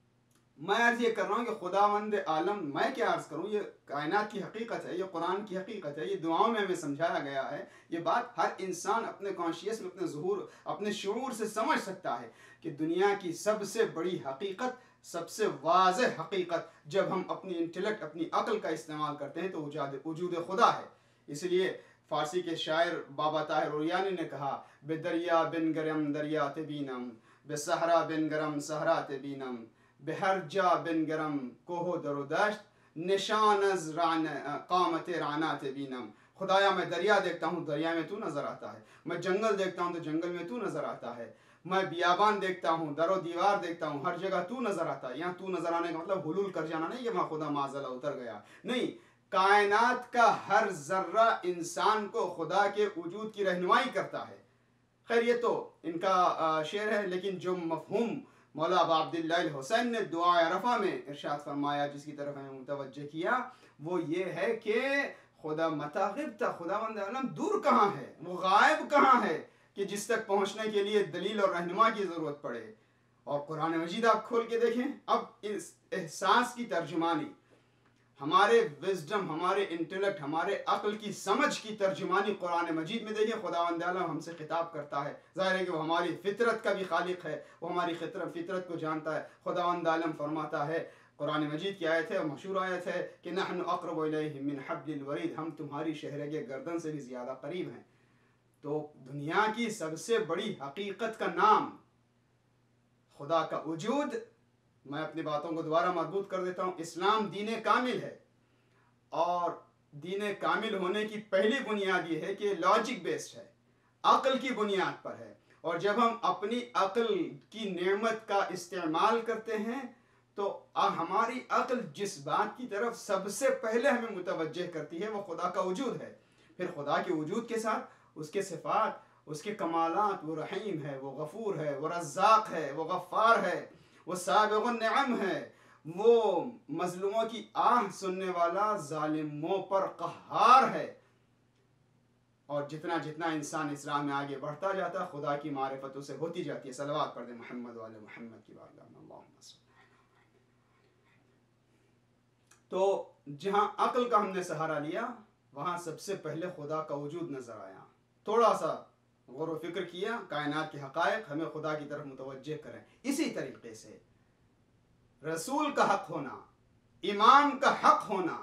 मैं अर्ज़ ये कर रहा हूँ कि खुदावंद आलम, मैं क्या अर्ज़ करूँ, ये कायनात की हकीकत है, ये कुरान की हकीकत है, ये दुआओं में हमें समझाया गया है। ये बात हर इंसान अपने कॉन्शियस में, अपने ज़ुहूर, अपने शऊर से समझ सकता है कि दुनिया की सबसे बड़ी हकीकत, सबसे वाज़ेह हकीकत, जब हम अपनी इंटेलेक्ट, अपनी अक्ल का इस्तेमाल करते हैं तो वजूद खुदा है। इसलिए फ़ारसी के शायर बाबा ताहिर उरियानी ने कहा, बेदरिया बिन गरम दरिया तबीनम, बेसहरा बिन गरम सहरा तबीनम, बेहरजा बिन गरम कोहो दरोदश्त, निशान अज़ रान कामत राना तबीनम। खुदाया मैं दरिया देखता हूँ, दरिया में तू नज़र आता है। मैं जंगल देखता हूँ तो जंगल में तू नज़र आता है। मैं बियाबान देखता हूँ, दरो दीवार देखता हूँ, हर जगह तू नज़र आता है। यहाँ तू नज़र आने का मतलब हुलूल कर जाना नहीं कि वहाँ खुदा माज़अल्लाह उतर गया, नहीं। कायनात का हर जर्रा इंसान को खुदा के वजूद की रहनुमाई करता है। खैर ये तो इनका शेर है, लेकिन जो मफहूम मौला अबा अब्दुल्लाह हुसैन ने दुआ अरफ़ा में इरशाद फरमाया, जिसकी तरफ हमें मुतवज्जे किया, वो ये है कि खुदा मतागिब था, खुदावंद आलम दूर कहाँ है, वो गायब कहाँ है कि जिस तक पहुँचने के लिए दलील और रहनुमा की ज़रूरत पड़े। और कुरान मजीद आप खोल के देखें, अब इस एहसास की तर्जुमानी, हमारे विजडम, हमारे इंटेलेक्ट, हमारे अक्ल की समझ की तर्जुमानी कुरान मजीद में देखिए। खुदावंद आलम हमसे खिताब करता है, ज़ाहिर है कि वो हमारी फितरत का भी खालिक है, वो हमारी फितरत फितरत को जानता है। खुदावंद आलम फरमाता है, कुरान मजीद की आयत है, मशहूर आयत है कि नहनु अक़रबु इलैहि मिन हब्लिल वरीद, हम तुम्हारी शहरगे गर्दन से भी ज़्यादा करीब हैं। तो दुनिया की सबसे बड़ी हकीकत का नाम खुदा का वजूद। मैं अपनी बातों को दोबारा मजबूत कर देता हूँ। इस्लाम दीन कामिल है, और दीन कामिल होने की पहली बुनियाद ये है कि लॉजिक बेस्ड है, अक्ल की बुनियाद पर है। और जब हम अपनी अक्ल की नेमत का इस्तेमाल करते हैं तो हमारी अक्ल जिस बात की तरफ सबसे पहले हमें मुतवज्जे करती है वो खुदा का वजूद है। फिर खुदा के वजूद के साथ उसके सिफात, उसके कमालात, वो रहीम है, वो गफूर है, वो रज़्ज़ाक़ है, वो गफ़ार है, वो साबिग़ुन निअम है, वो मजलूमों की आह सुनने वाला, जालिमों पर क़हार है। और जितना जितना इंसान इस्लाम में आगे बढ़ता जाता है, खुदा की मारिफत उसे होती जाती है। सलवात पढ़ दे मोहम्मद वाले मोहम्मद की बारगाह में। तो जहाँ अक्ल का हमने सहारा लिया, वहाँ सबसे पहले खुदा का वजूद नज़र आया। थोड़ा सा गौर व फिक्र किया, कायनात के हक़ाइक़ हमें खुदा की तरफ मुतवज्जे करें। इसी तरीके से रसूल का हक़ होना, इमाम का हक़ होना,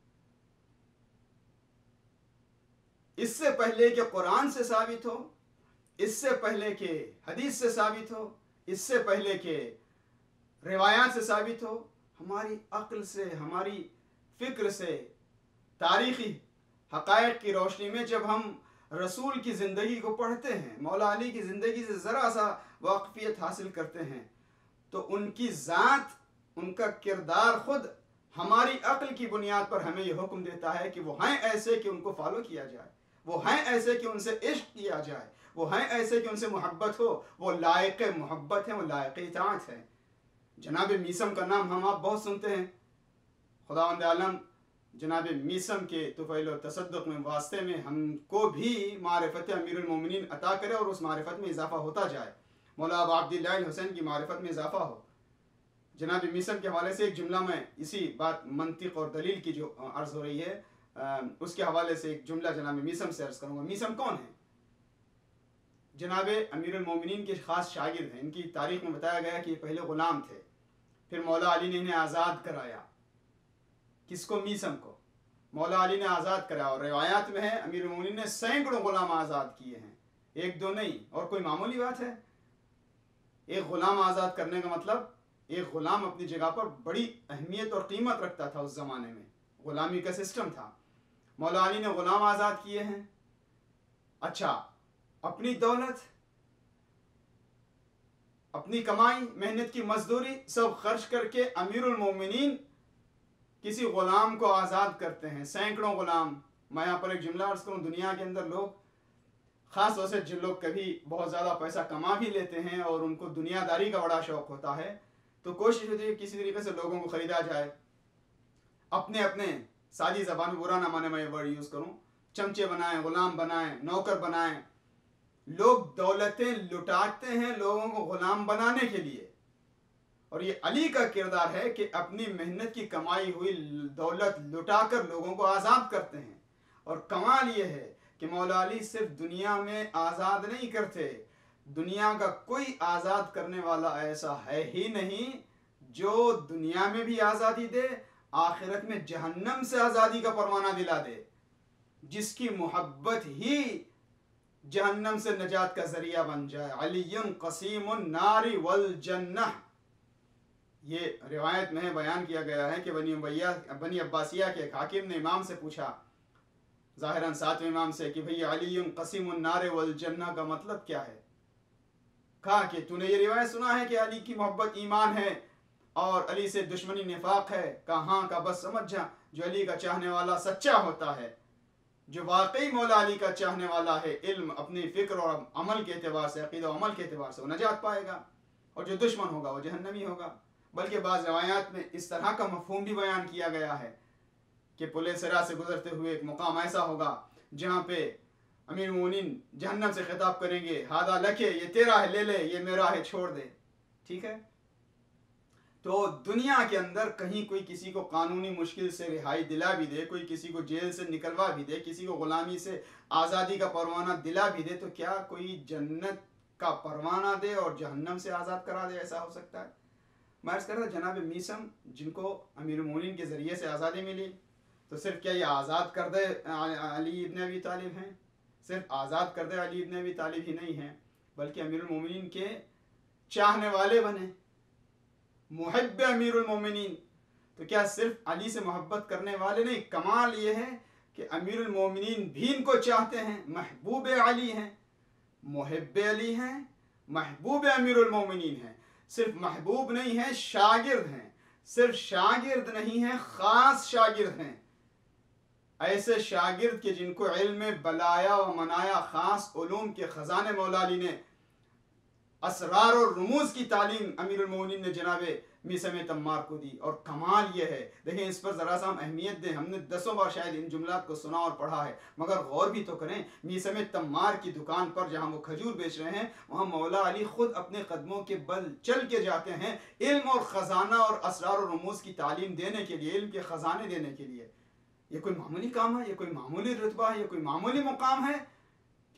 इससे पहले कि कुरान से साबित हो, इससे पहले कि हदीस से साबित हो, इससे पहले कि रिवायात से साबित हो, हमारी अक्ल से, हमारी फ़िक्र से, तारीख़ी हक़ाइक़ की रोशनी में जब हम रसूल की ज़िंदगी को पढ़ते हैं, मौला अली की ज़िंदगी से ज़रा सा वाक़फ़ियत हासिल करते हैं, तो उनकी ज़ात, उनका किरदार ख़ुद हमारी अक्ल की बुनियाद पर हमें यह हुक्म देता है कि वो हैं ऐसे कि उनको फॉलो किया जाए, वो हैं ऐसे कि उनसे इश्क किया जाए, वो हैं ऐसे कि उनसे मोहब्बत हो, वो लायक मोहब्बत है, वो लायक इताअत है। जनाब मीसम का नाम हम आप बहुत सुनते हैं। खुदावंद आलम जनाब मीसम के तुफ़ैल व तसद्दुक़ में वास्ते में हमको भी मारिफत अमीरुल मोमिनीन अता करे और उस मारिफत में इजाफ़ा होता जाए। मौला अबू अब्दिल्लाह हुसैन की मारिफत में इजाफ़ा हो। जनाब मीसम के हवाले से एक जुमला में इसी बात मंतिक़ और दलील की जो अर्ज़ हो रही है, आ, उसके हवाले से एक जुमला जनाब मीसम से अर्ज़ करूँगा। मीसम कौन है? जनाब अमीरुल मोमिनीन के ख़ास शागिर्द हैं। इनकी तारीख़ में बताया गया कि ये पहले ग़ुलाम थे, फिर मौला अली ने इन्हें आज़ाद कराया। किसको? मीसम को मौला अली ने आज़ाद कराया। और रिवायात में है अमीरुल मोमिनीन ने सैकड़ों ग़ुलाम आज़ाद किए हैं, एक दो नहीं। और कोई मामूली बात है? एक ग़ुलाम आज़ाद करने का मतलब, एक ग़ुलाम अपनी जगह पर बड़ी अहमियत और कीमत रखता था उस ज़माने में, ग़ुलामी का सिस्टम था। मौला अली ने ग़ुलाम आज़ाद किए हैं। अच्छा, अपनी दौलत, अपनी कमाई, मेहनत की मजदूरी सब खर्च करके अमीरुल मोमिनीन किसी ग़ुलाम को आज़ाद करते हैं, सैकड़ों ग़ुलाम। मैं यहाँ पर एक जुमला अर्ज़ करूँ, दुनिया के अंदर लोग, ख़ास तौर से जिन लोग कभी बहुत ज़्यादा पैसा कमा भी लेते हैं और उनको दुनियादारी का बड़ा शौक़ होता है, तो कोशिश होती है किसी तरीके से लोगों को ख़रीदा जाए। अपने अपने सादी ज़बान में, बुरा ना माने मैं ये वर्ड यूज़ करूँ, चमचे बनाएं, ग़ुलाम बनाएं, नौकर बनाएं। लोग दौलतें लुटाते हैं लोगों को ग़ुलाम बनाने के लिए। और ये अली का किरदार है कि अपनी मेहनत की कमाई हुई दौलत लुटाकर लोगों को आज़ाद करते हैं। और कमाल ये है कि मौला अली सिर्फ दुनिया में आज़ाद नहीं करते, दुनिया का कोई आज़ाद करने वाला ऐसा है ही नहीं जो दुनिया में भी आज़ादी दे, आखिरत में जहन्नम से आज़ादी का परवाना दिला दे, जिसकी मोहब्बत ही जहन्नम से नजात का ज़रिया बन जाए। अलीयुन क़सीमुन नारी वल जन्नह, ये रिवायत में बयान किया गया है कि बनी उमैया बनी अब्बासिया के एक हाकिम ने इमाम से पूछा, ज़ाहिरन सातवें इमाम से, कि भैया अलीयुन क़सीमुन नारे वल जन्नह का मतलब क्या है? कहा कि तूने ये रिवायत सुना है कि अली की मोहब्बत ईमान है और अली से दुश्मनी निफाक है? कहा हाँ। का बस समझ जा, जो अली का चाहने वाला सच्चा होता है, जो वाकई मौला अली का चाहने वाला है, इल्म, अपनी फ़िक्र और अमल के एतबार से, अक़ीदा और अमल के एतबार से वो नजात पाएगा, और जो दुश्मन होगा वो जहन्नमी होगा। बल्कि बाज़ रवायात में इस तरह का मफ़हूम भी बयान किया गया है कि पुले सिरा से गुजरते हुए एक मुकाम ऐसा होगा जहाँ पे अमीर मोमिनीन जहन्नम से खिताब करेंगे, हादा लके, ये तेरा है ले ले, ये मेरा है छोड़ दे। ठीक है, तो दुनिया के अंदर कहीं कोई किसी को कानूनी मुश्किल से रिहाई दिला भी दे, कोई किसी को जेल से निकलवा भी दे, किसी को ग़ुलामी से आज़ादी का परवाना दिला भी दे, तो क्या कोई जन्नत का परवाना दे और जहन्नम से आज़ाद करा दे? ऐसा हो सकता है? मैं अर्ज़ कर रहा जनाब मीसम, जिनको अमीरुल मोमिनीन के ज़रिए से आज़ादी मिली, तो सिर्फ क्या ये आज़ाद कर दे अली इब्न अबी तालिब हैं? सिर्फ आज़ाद कर दे अली इब्न अबी तालिब ही नहीं हैं, बल्कि अमीरुल मोमिनीन के चाहने वाले बने, मुहिब्ब अमीरुल मोमिनीन। तो क्या सिर्फ अली से मोहब्बत करने वाले नहीं, कमाल ये है कि अमीरुल मोमिनीन भी इनको चाहते हैं, महबूब अली हैं, मुहिब्ब अली हैं, महबूब अमीरुल मोमिनीन हैं। सिर्फ महबूब नहीं है, शागिर्द हैं। सिर्फ शागिर्द नहीं है, ख़ास शागिर्द हैं। ऐसे शागिर्द के जिनको इल्म बलाया व मनाया, ख़ास उलूम के ख़जाने मौला अली ने, असरार और रुमूज़ की तालीम अमीरुल मोमिनीन ने जनाबे मीसम तम्मार को दी। और कमाल ये है, देखें इस पर ज़रा सा हम अहमियत दें। हमने दसों बार शायद इन जुमलात को सुना और पढ़ा है, मगर गौर भी तो करें। मीसम तम्मार की दुकान पर जहाँ वो खजूर बेच रहे हैं, वहाँ मौला अली ख़ुद अपने कदमों के बल चल के जाते हैं, इल्म और ख़जाना और असरार और रुमूज़ की तालीम देने के लिए, इल्म के ख़जाने देने के लिए। ये कोई मामूली काम है? ये कोई मामूली रुतबा है? ये कोई मामूली मुकाम है कि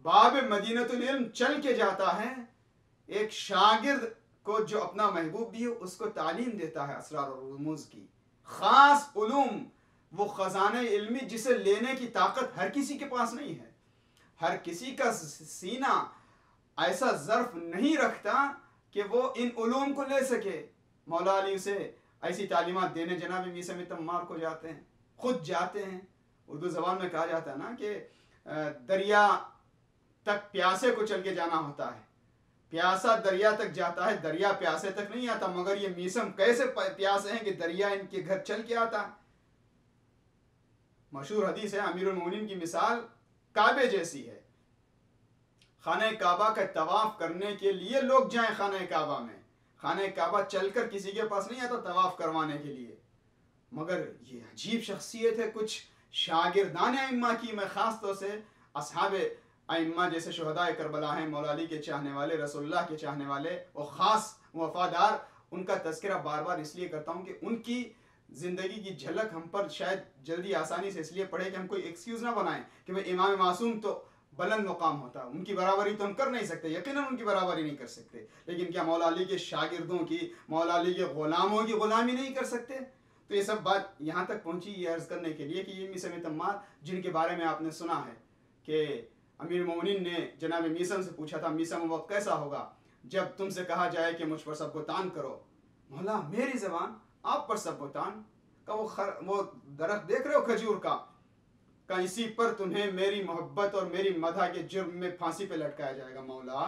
बाब मदीनतुल इल्म चल के जाता है, एक शागिर्द को जो अपना महबूब भी हो उसको तालीम देता है असरार और रुमूज़ की, ख़ास उलूम, वो ख़ज़ाने इल्मी जिसे लेने की ताकत हर किसी के पास नहीं है। हर किसी का सीना ऐसा ज़र्फ नहीं रखता कि वो इन उलूम को ले सके। मौला अली उसे ऐसी तालीमात देने जनाब मीसा तम्मार को जाते हैं, खुद जाते हैं। उर्दू ज़बान में कहा जाता है ना कि दरिया तक प्यासे को चल के जाना होता है, प्यासा दरिया तक जाता है, दरिया प्यासे तक नहीं आता। मगर ये मीसम कैसे प्यासे हैं कि दरिया इनके घर चल के आता है। मशहूर हदीस है, अमीरुल मोमिनीन की मिसाल काबे जैसी है। खाने काबा का तवाफ करने के लिए लोग जाएं खाने काबा में, खाने काबा चलकर किसी के पास नहीं आता तवाफ करवाने के लिए। मगर ये अजीब शख्सियत है कुछ शागिर्दान अइम्मा की। मैं ख़ास तौर से असहाब अइम्मा जैसे शुहदाए करबला हैं, मौला अली के चाहने वाले, रसूलुल्लाह के चाहने वाले और ख़ास वफ़ादार, उनका तज़किरा बार बार इसलिए करता हूँ कि उनकी ज़िंदगी की झलक हम पर शायद जल्दी आसानी से इसलिए पड़े कि हम कोई एक्सक्यूज़ ना बनाएं कि भाई इमाम मासूम तो बुलंद मुकाम होता, उनकी बराबरी तो हम कर नहीं सकते, यकीनन उनकी बराबरी नहीं कर सकते। लेकिन क्या मौला अली के शागिर्दों की, मौला अली के ग़ुलामों की ग़ुलामी नहीं कर सकते? तो ये सब बात यहाँ तक पहुँची ये अर्ज़ करने के लिए कि ये मीसा तम्मार जिनके बारे में आपने सुना है कि अमीर मोमिनीन ने जनाब मीसम से पूछा था, मीसम वक्त कैसा होगा जब तुमसे कहा जाए कि मुझ पर सबको तान करो। मौला मेरी ज़बान आप पर सबको तान का, वो खर वो दरख्त देख रहे हो खजूर का, का इसी पर तुम्हें मेरी मोहब्बत और मेरी मदह के जुर्म में फांसी पे लटकाया जाएगा। मौला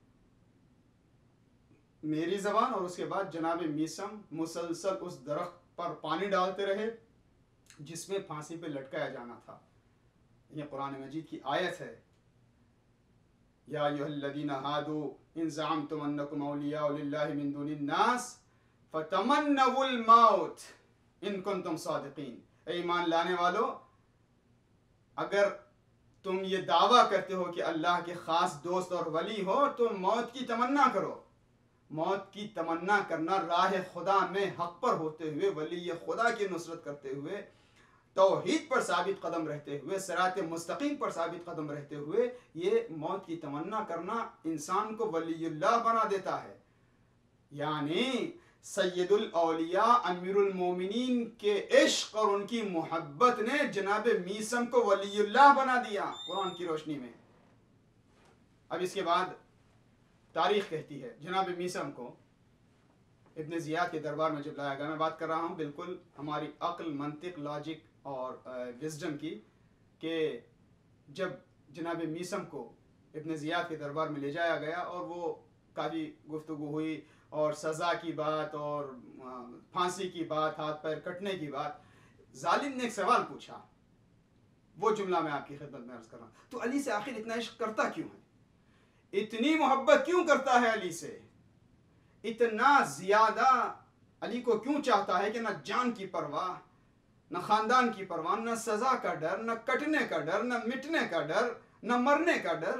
मेरी ज़बान। और उसके बाद जनाब मीसम मुसलसल उस दरख्त पर पानी डालते रहे जिसमें फांसी पे लटकाया जाना था। ये कुरान मजीद की आयत है, या अय्युहल्लज़ीना हादू इन ज़अमतुम अन्नकुम औलियाउ लिल्लाहि मिन दुनिन नास फतमन्नवुल मौत इन कुंतुम सादिकीन। ए ईमान लाने वालों, अगर तुम ये दावा करते हो कि अल्लाह के ख़ास दोस्त और वली हो तो मौत की तमन्ना करो। मौत की तमन्ना करना राह खुदा में हक पर होते हुए, वली खुदा की नुसरत करते हुए, तौहीद पर साबित कदम रहते हुए, सिरात मुस्तकीम पर साबित कदम रहते हुए, ये मौत की तमन्ना करना इंसान को वलीउल्लाह बना देता है। यानी सैयदुल औलिया अमीरुल मोमिनीन के इश्क और उनकी मोहब्बत ने जनाब मीसम को वलीउल्लाह बना दिया कुरान की रोशनी में। अब इसके बाद तारीख कहती है जनाब मीसम को इब्न ज़ियाद के दरबार में जब लाया गया, मैं बात कर रहा हूँ बिल्कुल हमारी अक्ल, मंतिक, लॉजिक और विजडम की, कि जब जनाब मीसम को इब्न ज़ियाद के दरबार में ले जाया गया और वो काफ़ी गुफ्तगू हुई और सज़ा की बात और फांसी की बात, हाथ पैर कटने की बात, जालिम ने एक सवाल पूछा। वो जुमला मैं आपकी खिदमत में अर्ज़ कर रहा हूँ, तो अली से आखिर इतना इश्क करता क्यों है, इतनी मोहब्बत क्यों करता है अली से, इतना ज़्यादा अली को क्यों चाहता है कि न जान की परवाह, न ख़ानदान की परवाह, न सज़ा का डर, न कटने का डर, न मिटने का डर, न मरने का डर।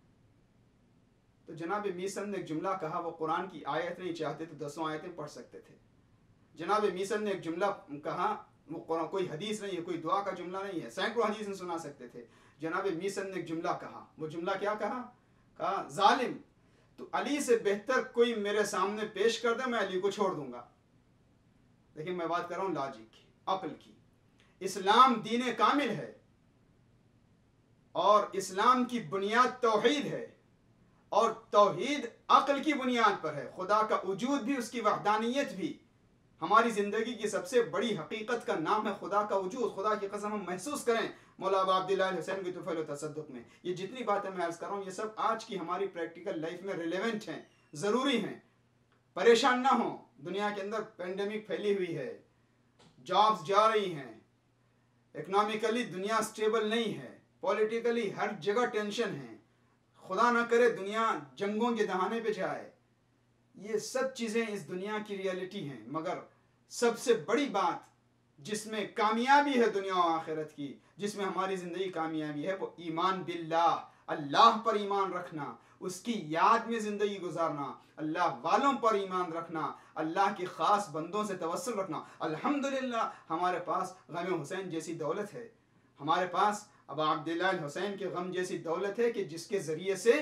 तो जनाब मीसम ने एक जुमला कहा, वो कुरान की आयत नहीं चाहते तो दसों आयतें पढ़ सकते थे। जनाब मीसम ने एक जुमला कहा, वो कोई हदीस नहीं है, कोई दुआ का जुमला नहीं है, सैकड़ों हदीस में सुना सकते थे। जनाब मीसम ने एक जुमला कहा, वो जुमला क्या कहा? कहा जालिम, तो अली से बेहतर कोई मेरे सामने पेश कर दे, मैं अली को छोड़ दूंगा। लेकिन मैं बात कर रहा हूँ लॉजिक की, अक्ल की। इस्लाम दीन कामिल है और इस्लाम की बुनियाद तौहीद है और तौहीद अक्ल की बुनियाद पर है। खुदा का वजूद भी, उसकी वहदानियत भी। हमारी ज़िंदगी की सबसे बड़ी हकीकत का नाम है खुदा का वजूद। खुदा की कसम हम महसूस करें मौला अबू अब्दुल्लाह हुसैन की तुफ़ैल व तसद्दुक़ में। ये जितनी बातें मैं अर्ज़ कर रहा हूँ ये सब आज की हमारी प्रैक्टिकल लाइफ में रिलेवेंट हैं, ज़रूरी हैं। परेशान ना हो, दुनिया के अंदर पेंडेमिक फैली हुई है, जॉब्स जा रही हैं, इकनॉमिकली दुनिया स्टेबल नहीं है, पॉलिटिकली हर जगह टेंशन है, खुदा ना करे दुनिया जंगों के दहाने पे जाए। ये सब चीज़ें इस दुनिया की रियलिटी हैं। मगर सबसे बड़ी बात जिसमें कामयाबी है दुनिया और आखिरत की, जिसमें हमारी ज़िंदगी कामयाबी है, वो ईमान बिल्लाह, अल्लाह पर ईमान रखना, उसकी याद में ज़िंदगी गुजारना, अल्लाह वालों पर ईमान रखना, अल्लाह के ख़ास बंदों से तवस्सुल रखना। अल्हम्दुलिल्लाह हमारे पास गम हुसैन जैसी दौलत है, हमारे पास अबा अब्दुल्लाह हुसैन के गम जैसी दौलत है कि जिसके ज़रिए से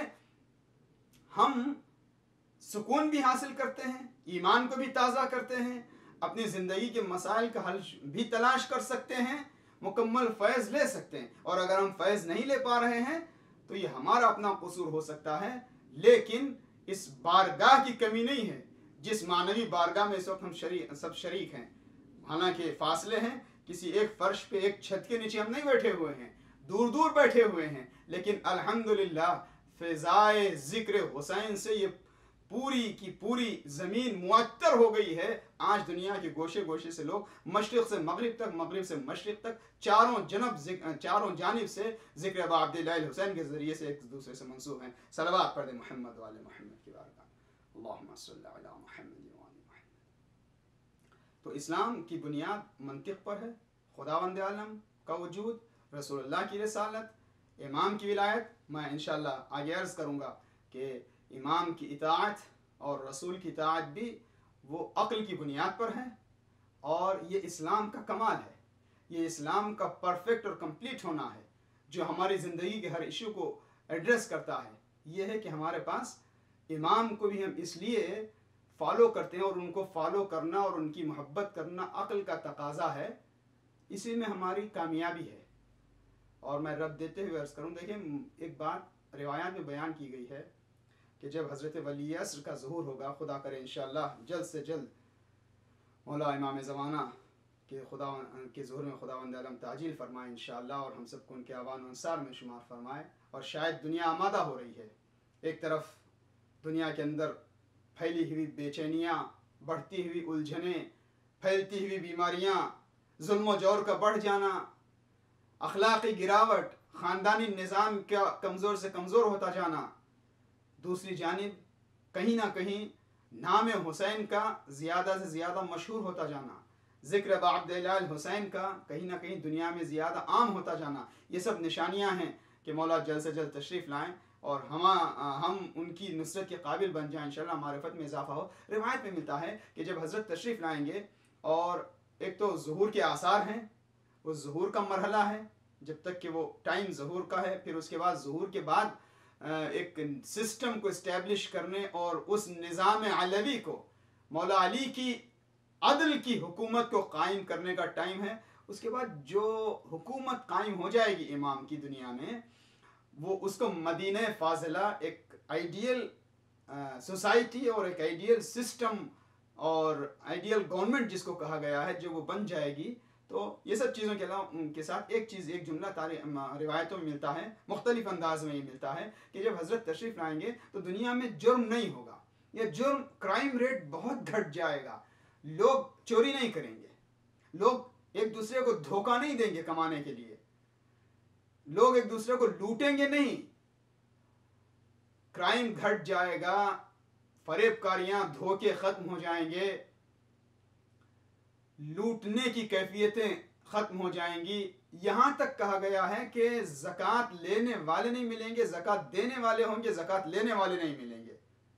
हम सुकून भी हासिल करते हैं, ईमान को भी ताज़ा करते हैं, अपनी ज़िंदगी के मसाइल का हल भी तलाश कर सकते हैं, मुकम्मल फैज़ ले सकते हैं। और अगर हम फैज़ नहीं ले पा रहे हैं तो ये हमारा अपना कसूर हो सकता है, लेकिन इस बारगाह की कमी नहीं है जिस मानवी बारगाह में इस वक्त हम शरीक सब शरीक हैं। हालांकि फासले हैं, किसी एक फर्श पे एक छत के नीचे हम नहीं बैठे हुए हैं, दूर दूर बैठे हुए हैं, लेकिन अल्हम्दुलिल्लाह फ़िज़ाए ज़िक्र हुसैन से ये पूरी की पूरी ज़मीन मुअत्तर हो गई है। आज दुनिया के गोशे गोशे से लोग मशरिक़ से मगरिब तक, मगरिब से मशरिक़ तक, चारों जनब चारों जानिब से ज़िक्र अबा अब्दुल्लाह हुसैन के ज़रिए से एक दूसरे से मंसूब हैं। सलवात पढ़ दे मोहम्मद वाले मोहम्मद की बारगाह, अल्लाहुम्मा सल्लि अला मुहम्मद व आलि मुहम्मद। तो इस्लाम की बुनियाद मंतिक़ पर है, खुदावंद आलम का वजूद, रसूलुल्लाह की रिसालत, इमाम की विलायत। मैं इंशाअल्लाह आगे अर्ज़ करूँगा कि इमाम की इताअत और रसूल की इताअत भी वो अक्ल की बुनियाद पर है, और ये इस्लाम का कमाल है, ये इस्लाम का परफेक्ट और कंप्लीट होना है जो हमारी ज़िंदगी के हर इशू को एड्रेस करता है। ये है कि हमारे पास इमाम को भी हम इसलिए फॉलो करते हैं, और उनको फॉलो करना और उनकी मोहब्बत करना अक्ल का तकाजा है, इसी में हमारी कामयाबी है। और मैं रब देते हुए अर्ज़ करूँ, देखिए एक बात रिवायात में बयान की गई है कि जब हज़रत वली असर का ज़ुहूर होगा, खुदा करे इंशाअल्लाह जल्द से जल्द मौला इमाम ज़माना के खुदा के ज़ुहूर में खुदावंद आलम ताजील फरमाए इंशाअल्लाह, और हम सबको उनके आवान अंसार में शुमार फरमाए। और शायद दुनिया आमादा हो रही है, एक तरफ दुनिया के अंदर फैली हुई बेचैनियाँ, बढ़ती हुई उलझनें, फैलती हुई बीमारियाँ, जुल्म जौर का बढ़ जाना, अखलाक़ी गिरावट, ख़ानदानी निज़ाम का कमज़ोर से कमज़ोर होता जाना, दूसरी जानिब कहीं ना कहीं नाम हुसैन का ज़्यादा से ज़्यादा मशहूर होता जाना, ज़िक्र अबा अब्दुल्लाह हुसैन का कहीं ना कहीं दुनिया में ज़्यादा आम होता जाना, ये सब निशानियां हैं कि मौला जल्द से जल्द तशरीफ़ लाएँ और हम हम उनकी नुसरत के काबिल बन जाएँ, इंशाअल्लाह मारिफत में इजाफ़ा हो। रिवायत में मिलता है कि जब हज़रत तशरीफ़ लाएँगे, और एक तो ज़ुहूर के आसार हैं, वो ज़ुहूर का मरहला है जब तक कि वो टाइम ज़ुहूर का है, फिर उसके बाद ज़ुहूर के बाद एक सिस्टम को इस्टेब्लिश करने और उस निज़ाम अलवी को, मौला अली की अदल की हुकूमत को कायम करने का टाइम है। उसके बाद जो हुकूमत कायम हो जाएगी इमाम की दुनिया में, वो उसको मदीना फाजिला एक आइडियल सोसाइटी और एक आइडियल सिस्टम और आइडियल गवर्नमेंट जिसको कहा गया है, जो वो बन जाएगी। तो ये सब चीज़ों के अलावा उनके साथ एक चीज़, एक जुमला रिवायतों में मिलता है, मुख्तलिफ अंदाज में ये मिलता है कि जब हज़रत तशरीफ़ लाएंगे तो दुनिया में जुर्म नहीं होगा, या जुर्म क्राइम रेट बहुत घट जाएगा, लोग चोरी नहीं करेंगे, लोग एक दूसरे को धोखा नहीं देंगे कमाने के लिए, लोग एक दूसरे को लूटेंगे नहीं, क्राइम घट जाएगा, फरेबकारियां, धोखे खत्म हो जाएंगे, लूटने की कैफियतें ख़त्म हो जाएंगी। यहाँ तक कहा गया है कि ज़कात लेने वाले नहीं मिलेंगे, ज़कात देने वाले होंगे, ज़कात लेने वाले नहीं मिलेंगे।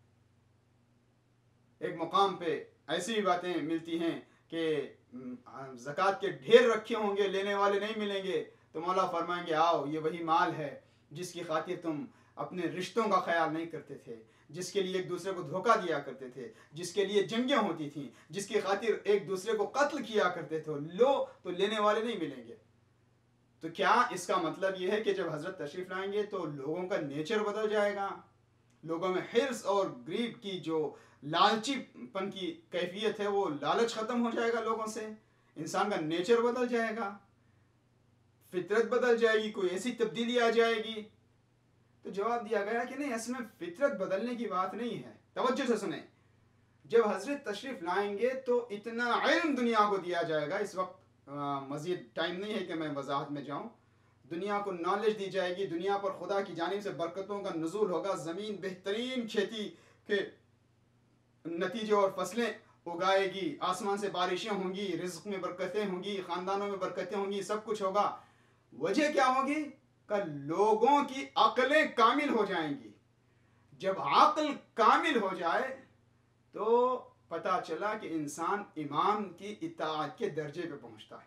एक मुकाम पे ऐसी भी बातें मिलती हैं कि ज़कात के ढेर रखे होंगे, लेने वाले नहीं मिलेंगे। तो मौला फरमाएंगे, आओ ये वही माल है जिसकी खातिर तुम अपने रिश्तों का ख्याल नहीं करते थे, जिसके लिए एक दूसरे को धोखा दिया करते थे, जिसके लिए जंगें होती थीं, जिसकी खातिर एक दूसरे को कत्ल किया करते थे, लो तो लेने वाले नहीं मिलेंगे। तो क्या इसका मतलब ये है कि जब हज़रत तशरीफ़ लाएंगे तो लोगों का नेचर बदल जाएगा, लोगों में हिर्स और ग्रीड की जो लालचीपन की कैफियत है वो लालच ख़त्म हो जाएगा लोगों से, इंसान का नेचर बदल जाएगा, फितरत बदल जाएगी, कोई ऐसी तब्दीली आ जाएगी? तो जवाब दिया गया कि नहीं, इसमें फितरत बदलने की बात नहीं है। तवज्जो से सुने, जब हज़रत तशरीफ़ लाएंगे तो इतना इल्म दुनिया को दिया जाएगा, इस वक्त मज़ीद टाइम नहीं है कि मैं वजाहत में जाऊँ, दुनिया को नॉलेज दी जाएगी, दुनिया पर खुदा की जानिब से बरकतों का नुज़ूल होगा, ज़मीन बेहतरीन खेती के नतीजे और फसलें उगाएगी, आसमान से बारिशें होंगी, रिज़्क़ में बरकतें होंगी, ख़ानदानों में बरकतें होंगी, सब कुछ होगा। वजह क्या होगी? कि लोगों की अक्लें कामिल हो जाएंगी। जब अक्ल कामिल हो जाए तो पता चला कि इंसान इमाम की इताअत के दर्जे पे पहुंचता है।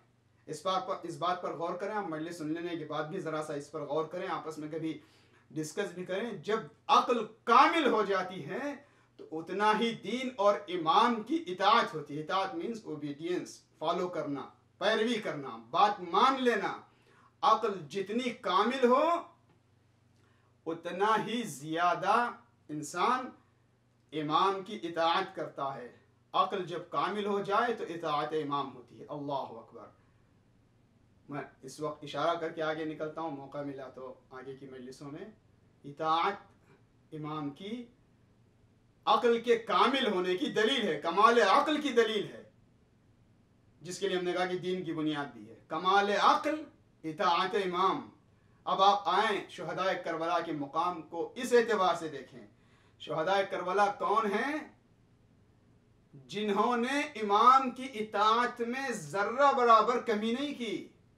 इस बात पर इस बात पर गौर करें, आप मजलिस सुन लेने के बाद भी ज़रा सा इस पर गौर करें, आपस में कभी डिस्कस भी करें। जब अक्ल कामिल हो जाती है तो उतना ही दीन और इमाम की इताअत होती है। इताअत मीन्स ओबीडियंस, फॉलो करना, पैरवी करना, बात मान लेना। अक्ल जितनी कामिल हो उतना ही ज़्यादा इंसान इमाम की इताअत करता है। अक्ल जब कामिल हो जाए तो इताअत इमाम होती है। अल्लाह अकबर। मैं इस वक्त इशारा करके आगे निकलता हूँ, मौका मिला तो आगे की मजलिसों में। इताअत इमाम की अक्ल के कामिल होने की दलील है, कमाल अक्ल की दलील है, जिसके लिए हमने कहा कि दीन की बुनियाद भी है। कमाल अक्ल इताअत इमाम। अब आप आएँ शुहदाए करबला के मुकाम को इस एतबार से देखें। शुहदाए करबला कौन हैं? जिन्होंने इमाम की इताअत में जर्रा बराबर कमी नहीं की।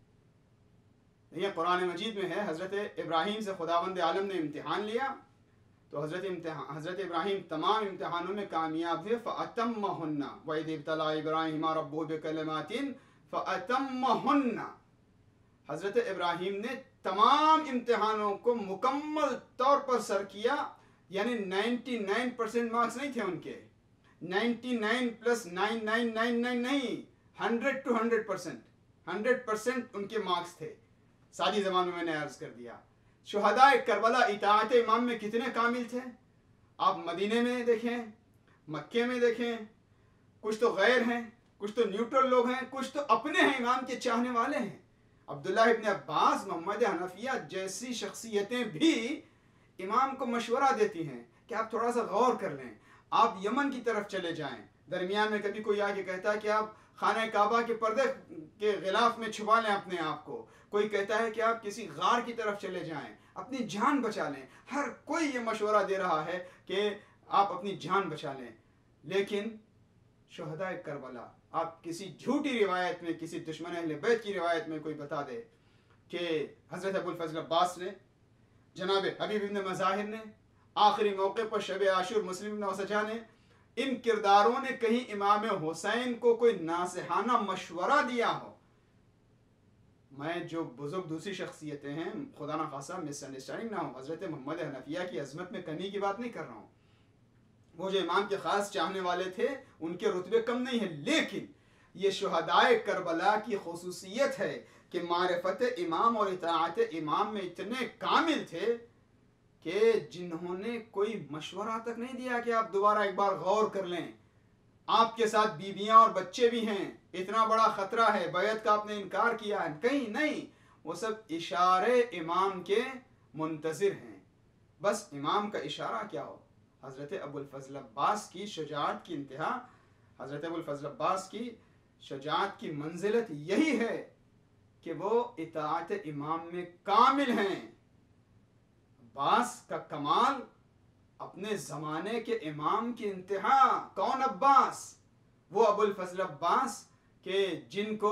ये कुरान मजीद में है, हज़रत इब्राहीम से खुदावंद आलम ने इम्तिहान लिया तो हज़रत इम्तिहान हज़रत इब्राहीम तमाम इम्तिहानों में कामयाब हुए। फ़अतम्महुन्ना वइज़ इब्तला इब्राहीम रब्बुहु बिकलिमातिन फ़अतम्महुन्ना। हज़रत इब्राहीम ने तमाम इम्तिहानों को मुकम्मल तौर पर सर किया, यानी निन्यानवे परसेंट मार्क्स नहीं थे उनके, निन्यानवे plus nine nine nine nine नहीं, hundred to hundred percent hundred percent उनके मार्क्स थे। सादी ज़बान में मैंने अर्ज़ कर दिया। शुहदाए करबला इताअत इमाम में कितने कामिल थे? आप मदीने में देखें, मक्के में देखें, कुछ तो गैर हैं, कुछ तो न्यूट्रल लोग हैं, कुछ तो अपने हैं, इमाम के चाहने वाले हैं। अब्दुल्लाह इब्न अब्बास, मोहम्मद हनफिया जैसी शख्सियतें भी इमाम को मशवरा देती हैं कि आप थोड़ा सा गौर कर लें, आप यमन की तरफ चले जाएं। दरमियान में कभी कोई आके कहता है कि आप खाना काबा के पर्दे के गिलाफ में छुपा लें अपने आप को, कोई कहता है कि आप किसी गार की तरफ चले जाएं, अपनी जान बचा लें। हर कोई ये मशवरा दे रहा है कि आप अपनी जान बचा लें। लेकिन शुहदाए करबला, आप किसी झूठी रिवायत में, किसी दुश्मन अहले बैत की रिवायत में कोई बता दे कि हज़रत अबुल फज़ल अब्बास ने, जनाब हबीब इब्न मज़ाहिर ने, आखिरी मौके पर शब आशूर मुस्लिम इब्न वसजा ने, इन किरदारों ने कहीं इमाम हुसैन को कोई नासिहाना मशवरा दिया हो। मैं जो बुजुर्ग दूसरी शख्सियतें हैं, खुदा ना खासा मिसअंडरस्टैंडिंग ना हो, हज़रत मोहम्मद हनफिया की अजमत में कमी की बात नहीं कर रहा हूँ। वो जो इमाम के ख़ास चाहने वाले थे उनके रुतबे कम नहीं है, लेकिन ये शुहदाए करबला की खुसूसियत है कि मारिफत इमाम और इताअत इमाम में इतने कामिल थे कि जिन्होंने कोई मशवरा तक नहीं दिया कि आप दोबारा एक बार गौर कर लें, आपके साथ बीबियां और बच्चे भी हैं, इतना बड़ा खतरा है, बैत का आपने इनकार किया है, कहीं नहीं। वो सब इशारे इमाम के मुंतज़िर हैं, बस इमाम का इशारा क्या हो। हज़रत अबुल फज़ल अब्बास की शुजाअत की इंतहा, हज़रत अबुल फज़ल अब्बास की शुजाअत की मंजिलत यही है कि वो इताअत इमाम में कामिल हैं। अब्बास का कमाल अपने ज़माने के इमाम की इंतहा। कौन अब्बास? वो अबुल फज़ल अब्बास के जिनको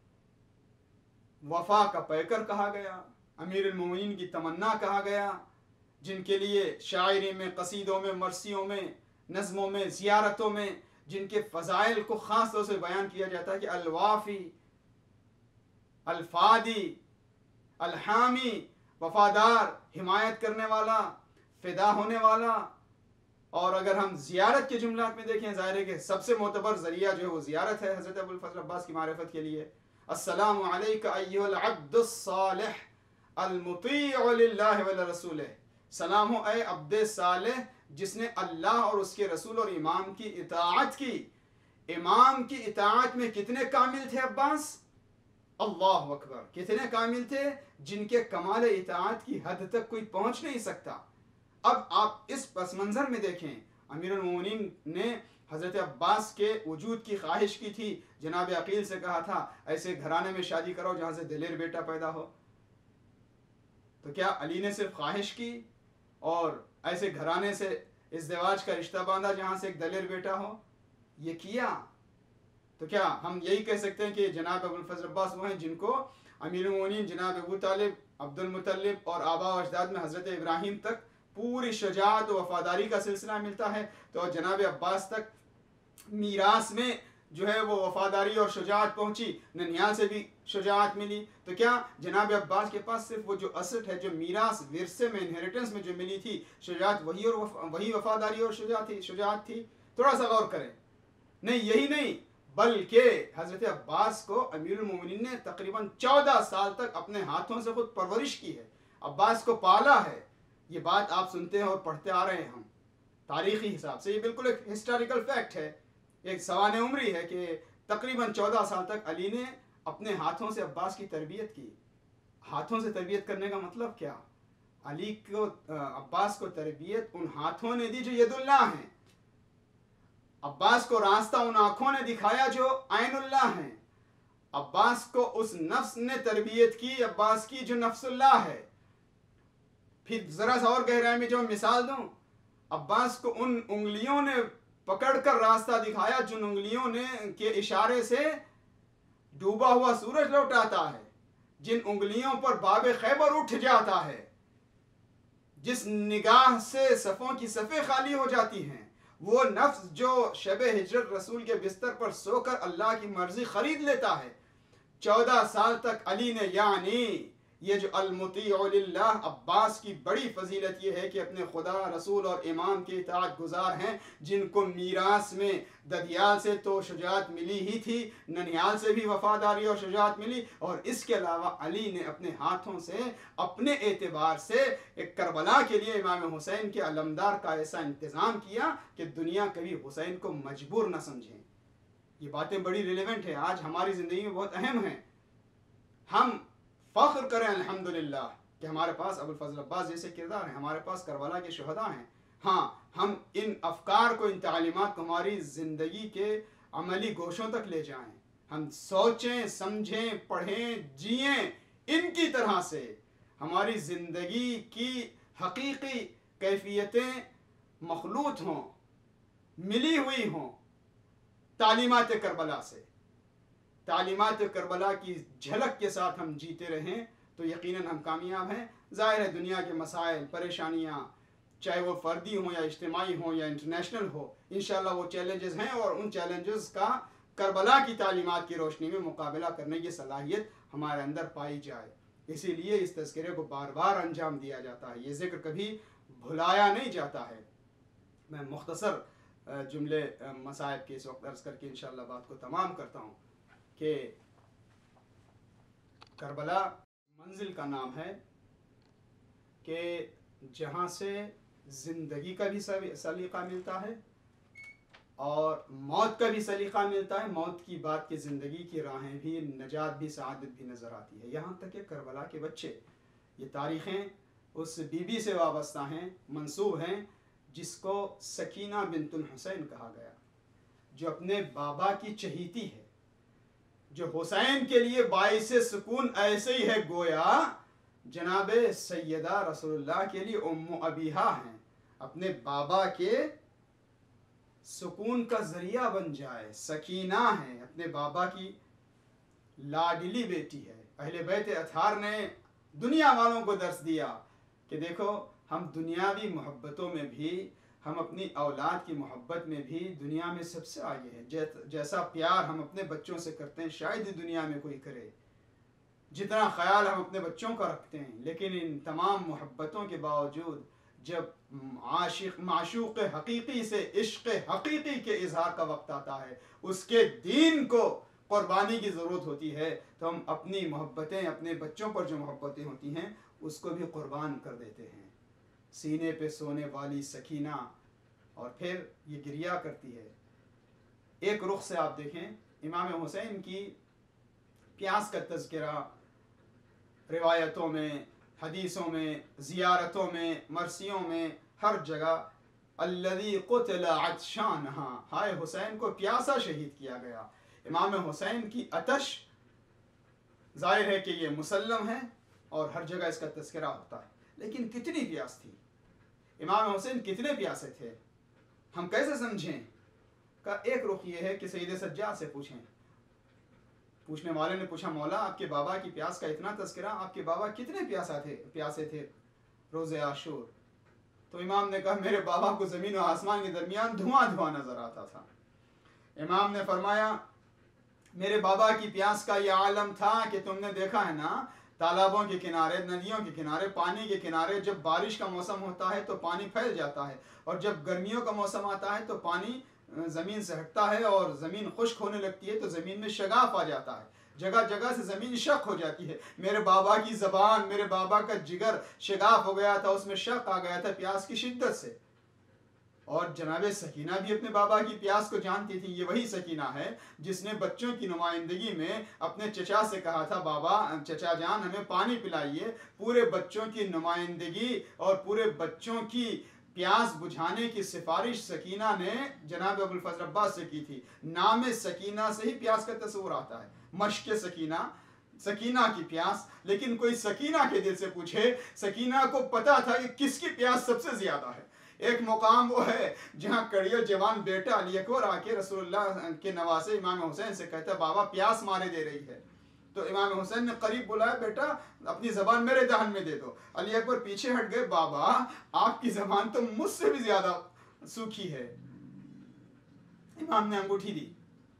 वफा का पैकर कहा गया, अमीरुल मोमिनीन की तमन्ना कहा गया, जिनके लिए शायरी में, कसीदों में, मरसियों में, नज़मों में, ज़ियारतों में जिनके फ़ज़ाइल को ख़ास तौर से बयान किया जाता है कि अल-वाफ़ी, अल-फ़ादी, अल-हामी, वफ़ादार, हिमायत करने वाला, फ़िदा होने वाला। और अगर हम ज़ियारत के जुमलात में देखें, ज़ाहिर है कि सबसे मोतबर ज़रिया जो है वो ज़ियारत है हज़रत अबुल फज़ल अब्बास की मारिफत के लिए। अस्सलामु अलैका अय्युहल अब्दुस सालिह अल मुतीअ लिल्लाहि व लिरसूलिह। सलाम हो ऐ अब्दे सालेह जिसने अल्लाह और उसके रसूल और इमाम की इताअत की। इमाम की इताअत में कितने कामिल थे अब्बास? अल्लाह अकबर। कितने कामिल थे जिनके कमाल इताअत की हद तक कोई पहुंच नहीं सकता। अब आप इस पस मंज़र में देखें, अमीरुल मोमिनीन ने हज़रत अब्बास के वजूद की ख्वाहिश की थी। जनाब अकील से कहा था ऐसे घराने में शादी करो जहाँ से दिलेर बेटा पैदा हो। तो क्या अली ने सिर्फ ख्वाहिश की और ऐसे घराने से इज़्दिवाज का रिश्ता बांधा जहाँ से एक दलेर बेटा हो? ये किया तो क्या हम यही कह सकते हैं कि जनाब अबुल फज़ल अब्बास वो हैं जिनको अमीरुल मोमिनीन जनाब अबू तालिब, अब्दुल मुत्तलिब और आबा व अजदाद में हज़रत इब्राहीम तक पूरी शुजाअत व वफादारी का सिलसिला मिलता है, तो जनाब अब्बास तक मीरास में जो है वो वफादारी और शुजाअत पहुंची, ननिहाल से भी शुजाअत मिली। तो क्या जनाब अब्बास के पास सिर्फ वो जो असट है, जो मीरास विरसे में इनहेरिटेंस में जो मिली थी, शुजाअत वही और वफ, वही वफादारी और शुजाअत थी शुजाअत थी? थोड़ा सा गौर करें। नहीं, यही नहीं, बल्कि हज़रत अब्बास को अमीरुल मोमिनीन ने तकरीबन चौदह साल तक अपने हाथों से खुद परवरिश की है, अब्बास को पाला है। ये बात आप सुनते हैं और पढ़ते आ रहे हैं हम, तारीखी हिसाब से ये बिल्कुल एक हिस्टोरिकल फैक्ट है, एक सवाने उम्री है कि तकरीबन चौदह साल तक अली ने अपने हाथों से अब्बास की तरबियत की। हाथों से तरबियत करने का मतलब क्या? अली को, अब्बास को तरबियत उन हाथों ने दी जो यदुल्लाह हैं। अब्बास को रास्ता उन आंखों ने दिखाया जो आइनुल्लाह हैं। अब्बास को उस नफ्स ने तरबियत की, अब्बास की, जो नफ्सुल्लाह है। फिर जरा सा और गहराई में जो मिसाल दूं, अब्बास को उन उंगलियों ने पकड़कर रास्ता दिखाया जिन उंगलियों ने के इशारे से डूबा हुआ सूरज लौट आता है, जिन उंगलियों पर बाबे खैबर उठ जाता है, जिस निगाह से सफ़ों की सफ़े खाली हो जाती हैं, वो नफ्स जो शब हिजरत रसूल के बिस्तर पर सोकर अल्लाह की मर्जी खरीद लेता है। चौदह साल तक अली ने, यानी ये जो अल-मुतीअ लिल्लाह, अब्बास की बड़ी फजीलत ये है कि अपने खुदा, रसूल और इमाम के इताअत गुजार हैं, जिनको मीरास में ददियाल से तो शुजाअत मिली ही थी, ननिहाल से भी वफादारी और शुजाअत मिली, और इसके अलावा अली ने अपने हाथों से, अपने एतबार से एक करबला के लिए इमाम हुसैन के अलमदार का ऐसा इंतज़ाम किया कि दुनिया कभी हुसैन को मजबूर न समझे। ये बातें बड़ी रिलेवेंट है, आज हमारी ज़िंदगी में बहुत अहम हैं। हम फ़ख्र करें अल्हम्दुलिल्लाह कि हमारे पास अबुल फजल अब्बास जैसे किरदार हैं, हमारे पास करबला के शुहदा हैं। हाँ, हम इन अफकार को, इन तालीमात को हमारी ज़िंदगी के अमली गोशों तक ले जाएं। हम सोचें, समझें, पढ़ें, जिएं इनकी तरह से। हमारी ज़िंदगी की हकीकी कैफियतें मखलूत हों, मिली हुई हों तालीमात करबला से। तालीमात करबला की झलक के साथ हम जीते रहें तो यकीनन हम कामयाब हैं। ज़ाहिर है दुनिया के मसाइल, परेशानियाँ, चाहे वो फ़र्दी हों या इज्तिमाई हों या इंटरनेशनल हो, इंशाअल्लाह वो चैलेंजेस हैं, और उन चैलेंजेस का करबला की तालीमात की रोशनी में मुकाबला करने की सलाहियत हमारे अंदर पाई जाए। इसीलिए इस तज़किरे को बार बार अंजाम दिया जाता है, ये ज़िक्र कभी भुलाया नहीं जाता है। मैं मुख्तसर जुमले मसाइब के इस वक्त अर्ज़ करके इंशाअल्लाह बात को तमाम करता हूँ कि करबला मंजिल का नाम है कि जहाँ से ज़िंदगी का भी सलीक़ा मिलता है और मौत का भी सलीक़ा मिलता है। मौत की बात की ज़िंदगी की राहें भी, नजात भी, सआदत भी नज़र आती है। यहाँ तक कि करबला के बच्चे, ये तारीख़ें उस बीबी से वाबस्ता हैं, मंसूब हैं, जिसको सकीना बिन्तुल हुसैन कहा गया, जो अपने बाबा की चहीती है, जो हुसैन के लिए बाइसे सुकून ऐसे ही है गोया जनाबे सैयदा रसूलुल्लाह के लिए उम्मु अबीहा हैं, अपने बाबा के सुकून का जरिया बन जाए। सकीना है, अपने बाबा की लाडली बेटी है। अहले बैत अतहार ने दुनिया वालों को दर्स दिया कि देखो, हम दुनियावी मोहब्बतों में भी, हम अपनी औलाद की मोहब्बत में भी दुनिया में सबसे आगे हैं। जै, जैसा प्यार हम अपने बच्चों से करते हैं शायद ही दुनिया में कोई करे, जितना ख्याल हम अपने बच्चों का रखते हैं। लेकिन इन तमाम मोहब्बतों के बावजूद जब आशिक माशूक हकीकी से इश्क हकीकी के इजहार का वक्त आता है, उसके दीन को कुर्बानी की ज़रूरत होती है, तो हम अपनी मोहब्बतें, अपने बच्चों पर जो मोहब्बतें होती हैं उसको भी कुर्बान कर देते हैं। सीने पे सोने वाली सकीना, और फिर ये गिरिया करती है। एक रुख से आप देखें, इमाम हुसैन की प्यास का तज़किरा रिवायतों में, हदीसों में, ज़ियारतों में, मरसियों में, हर जगह अल्लज़ी क़ुतिला अत्शानहा, हाय हुसैन को प्यासा शहीद किया गया। इमाम हुसैन की अतश ज़ाहिर है कि ये मुसल्लम है और हर जगह इसका तज़किरा होता है, लेकिन कितनी प्यास थी, इमाम हुसैन कितने प्यासे थे, हम कैसे समझें? का एक रुख ये है कि सैयद सज्जाद से पूछें। पूछने वाले ने पूछा, मौला आपके बाबा की प्यास का इतना तज़किरा, आपके बाबा कितने प्यासा थे प्यासे थे रोज़े आशूर? तो इमाम ने कहा, मेरे बाबा को ज़मीन और आसमान के दरमियान धुआं धुआं नज़र आता था। इमाम ने फरमाया मेरे बाबा की प्यास का यह आलम था कि तुमने देखा है ना, तालाबों के किनारे, नदियों के किनारे, पानी के किनारे जब बारिश का मौसम होता है तो पानी फैल जाता है, और जब गर्मियों का मौसम आता है तो पानी ज़मीन से हटता है और ज़मीन खुश्क होने लगती है, तो ज़मीन में शगाफ आ जाता है, जगह जगह से ज़मीन शक हो जाती है। मेरे बाबा की ज़बान, मेरे बाबा का जिगर शगाफ हो गया था, उसमें शक आ गया था प्यास की शिद्दत से। और जनाब सकीना भी अपने बाबा की प्यास को जानती थी। ये वही सकीना है जिसने बच्चों की नुमाइंदगी में अपने चचा से कहा था, बाबा चचा जान हमें पानी पिलाइए। पूरे बच्चों की नुमाइंदगी और पूरे बच्चों की प्यास बुझाने की सिफारिश सकीना ने जनाब अबुल फजल अब्बास से की थी। नाम सकीना से ही प्यास का तस्वुर आता है, मश्क सकीना, सकीना की प्यास। लेकिन कोई सकीना के दिल से पूछे, सकीना को पता था कि किसकी प्यास सबसे ज्यादा है। एक मुकाम वो है जहाँ कड़ियल जवान बेटा अली अकबर आके रसूलुल्लाह के नवासे इमाम हुसैन से कहता है, बाबा प्यास मारे दे रही है। तो इमाम हुसैन ने करीब बुलाया, बेटा अपनी जबान मेरे दहन में दे दो। अली अकबर पीछे हट गए, बाबा आपकी जबान तो मुझसे भी ज्यादा सूखी है। इमाम ने अंगूठी दी।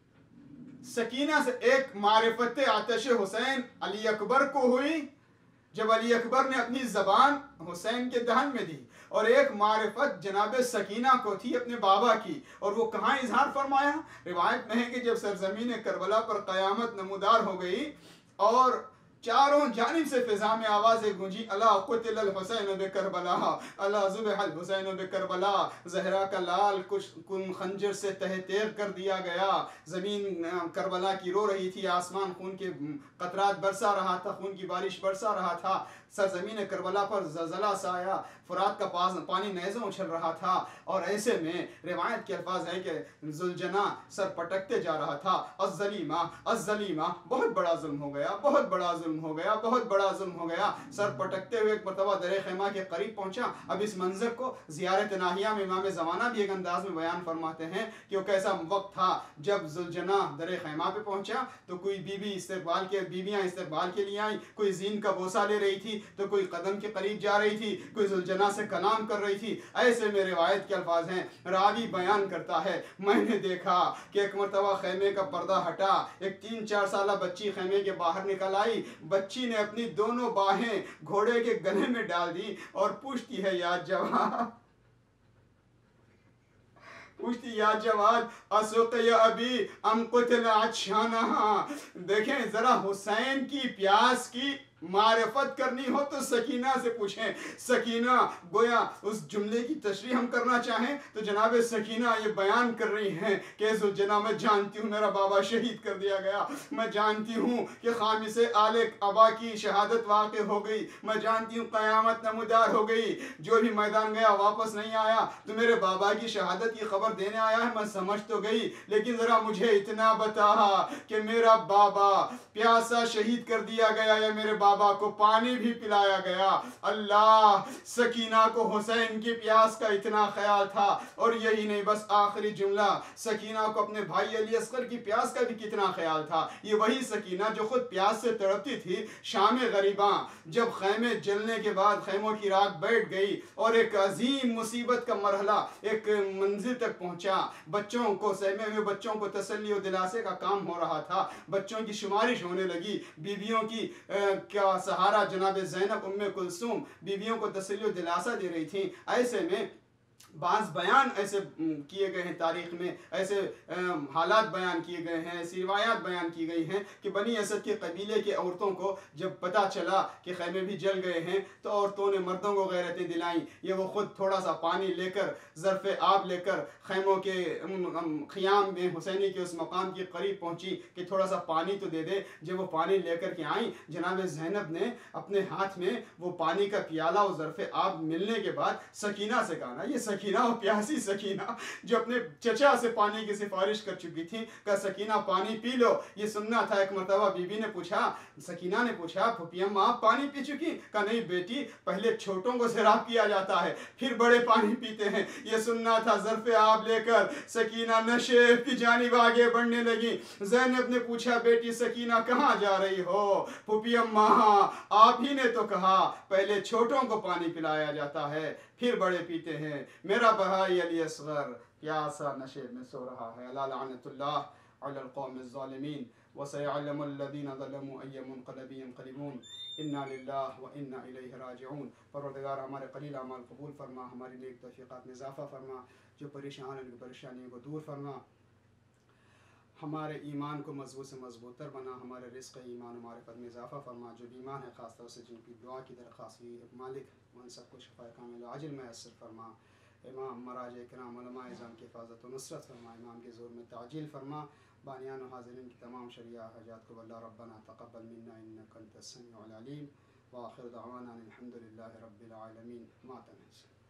सकीना से एक मारिफत आतिश हुसैन अली अकबर को हुई जब अली अकबर ने अपनी जबान हुसैन के दहन में दी, और एक मारिफत जनाब सकीना को थी अपने बाबा की। और वो कहाँ इजहार फरमाया? रिवायत में है कि जब सरजमीन करबला पर क़यामत नमूदार हो गई और चारों जानिब से फिजा में आवाज़ें गूंजी, अला क़ुतिल हुसैन बे करबला, अला ज़ुबिहल हुसैन बे करबला, ज़हरा का लाल कुछ कुन खंजर से तह तेर कर दिया गया। ज़मीन करबला की रो रही थी, आसमान खून के कतरात बरसा रहा था, खून की बारिश बरसा रहा था। सरजमीन करबला पर ज़लज़ला सा आया, फुरात का पास पानी नहज़ों उछल रहा था। और ऐसे में रिवायत के अल्फाज है कि जुलजना सर पटकते जा रहा था, अज़्ज़लीमा अज़्ज़लीमा, बहुत बड़ा जुल्म हो गया, बहुत बड़ा जुल्म हो गया, बहुत बड़ा जुल्म हो गया। सर पटकते हुए एक मरतबा दरे खैमा के करीब पहुंचा। अब इस मंजर को ज़ियारत नाहिया में इमाम ज़माना भी एक अंदाज में बयान फरमाते हैं कि वो कैसा वक्त था जब जुलजना दरे खैमा पे पहुंचा तो कोई बीबी इस्तकबाल के बीबियाँ इस्तकबाल के लिए आई, कोई जीन का बोसा ले रही थी, तो कोई कदम के करीब जा रही थी, कोई जुलजना से कलाम कर रही थी। ऐसे में रिवायत के अल्फाज हैं, रावी बयान करता है, मैंने देखा कि एक मरतबा खैमे का पर्दा हटा, एक तीन चार साल बच्ची खैमे के बाहर निकल आई। बच्ची ने अपनी दोनों बाहें घोड़े के गले में डाल दी और पूछती है, या जवान, पूछती या जवान असुक या अभी अम कुतिल अच्छा। देखें जरा, हुसैन की प्यास की मारिफत करनी हो तो सकीना से पूछें। सकीना गोया उस जुमले की तशरीह हम करना चाहें तो जनाब सकीना ये बयान कर रही हैं कि जुलजना, मैं जानती हूँ मेरा बाबा शहीद कर दिया गया, मैं जानती हूँ कि खामिस आले अबा की शहादत वाक़ हो गई, मैं जानती हूँ क़यामत नमूदार हो गई, जो भी मैदान गया वापस नहीं आया तो मेरे बाबा की शहादत की खबर देने आया है। मैं समझ तो गई, लेकिन ज़रा मुझे इतना बता कि मेरा बाबा प्यासा शहीद कर दिया गया या मेरे बाबा को पानी भी पिलाया गया? अल्लाह, सकीना को हुसैन की प्यास का इतना ख्याल था। और यही नहीं, बस आखिरी जुमला, सकीना को अपने भाई अली असगर की प्यास का भी कितना ख्याल था। ये वही सकीना जो खुद प्यास से तड़पती थी। शाम गरीबा जब खैमे जलने के बाद खैमों की राख बैठ गई और एक अजीम मुसीबत का मरहला एक मंजिल तक पहुंचा, बच्चों को, सहमे हुए बच्चों को तसल्ली और दिलासे का काम हो रहा था, बच्चों की शुमारिश होने लगी, बीवियों की आ, क्या सहारा जनाब ज़ैनब उम्मे कुलसूम बीवियों को तसल्ली और दिलासा दे रही थी। ऐसे में बाज़ बयान ऐसे किए गए हैं तारीख़ में, ऐसे हालात बयान किए गए हैं, ऐसी रिवायात बयान की गई हैं कि बनी असद के कबीले के औरतों को जब पता चला कि खैमे भी जल गए हैं तो औरतों ने मर्दों को गैरतें दिलाईं। ये वो ख़ुद थोड़ा सा पानी लेकर, ज़र्फ़ आब लेकर खैमों के ख़ियाम में हुसैनी के उस मकाम के करीब पहुँची कि थोड़ा सा पानी तो दे दे। जब वो पानी लेकर के आई, जनाब ज़ैनब ने अपने हाथ में वो पानी का प्याला और ज़र्फ़ आब मिलने के बाद सकीना से कहा, ये सकीना और प्यासी सकीना जो अपने चचा से पानी की सिफारिश कर चुकी थी, का सकीना पानी पी लो, ये सुनना था। एक मरतबा बीबी ने पूछा, सकीना ने पूछा, फुफियम्मा आप पानी पी चुकी? का नहीं बेटी, पहले छोटों को सैराब किया जाता है फिर बड़े पानी पीते हैं, ये सुनना था। ज़र्फ़े आब लेकर सकीना नशे की जानिब आगे बढ़ने लगी। ज़ैनब ने पूछा, बेटी सकीना कहाँ जा रही हो? फुफियम्मा आप ही ने तो कहा पहले छोटों को पानी पिलाया जाता है फिर बड़े पीते हैं। मेरा भाई अली असगर क्या सा नशे में सो रहा है। अला लअनतुल्लाह अलल क़ौमिज़ ज़ालिमीन व सयअलमुल लज़ीना ज़लमू अय्य मुनक़लबिन यनक़लिबून इन्ना लिल्लाहि व इन्ना इलैहि राजिऊन। परवरदिगार हमारे कलील अमाल कबूल फरमा, हमारी नेक तौफ़ीक़ात में इज़ाफ़ा फरमा, जो परेशान हैं उनकी परेशानियों को दूर फरमा, हमारे ईमान को मजबूत से मजबूत तर बना, हमारे रिज़्क़ ईमान हमारे पद में इज़ाफ़ा फरमा। जो बीमार है ख़ास तौर से जिनकी दुआ की दरख्वास्त हुई है मालिक उन सबको शफ़ाए कामिल आजिल मैसर फरमा। इमाम मराज किराम उलमा इज़ाम की हिफाज़त व नुसरत फरमा, इमाम के ज़ोर में ताजील फरमा। बानियान व हाज़िरीन की तमाम शरिया हाजात को वल्ला रब्बना तक़ब्बल मिन्ना इन्नका अंतस समीउल अलीम व आखिर दअवाना अनिल हम्दुलिल्लाहि रब्बिल आलमीन। मातम।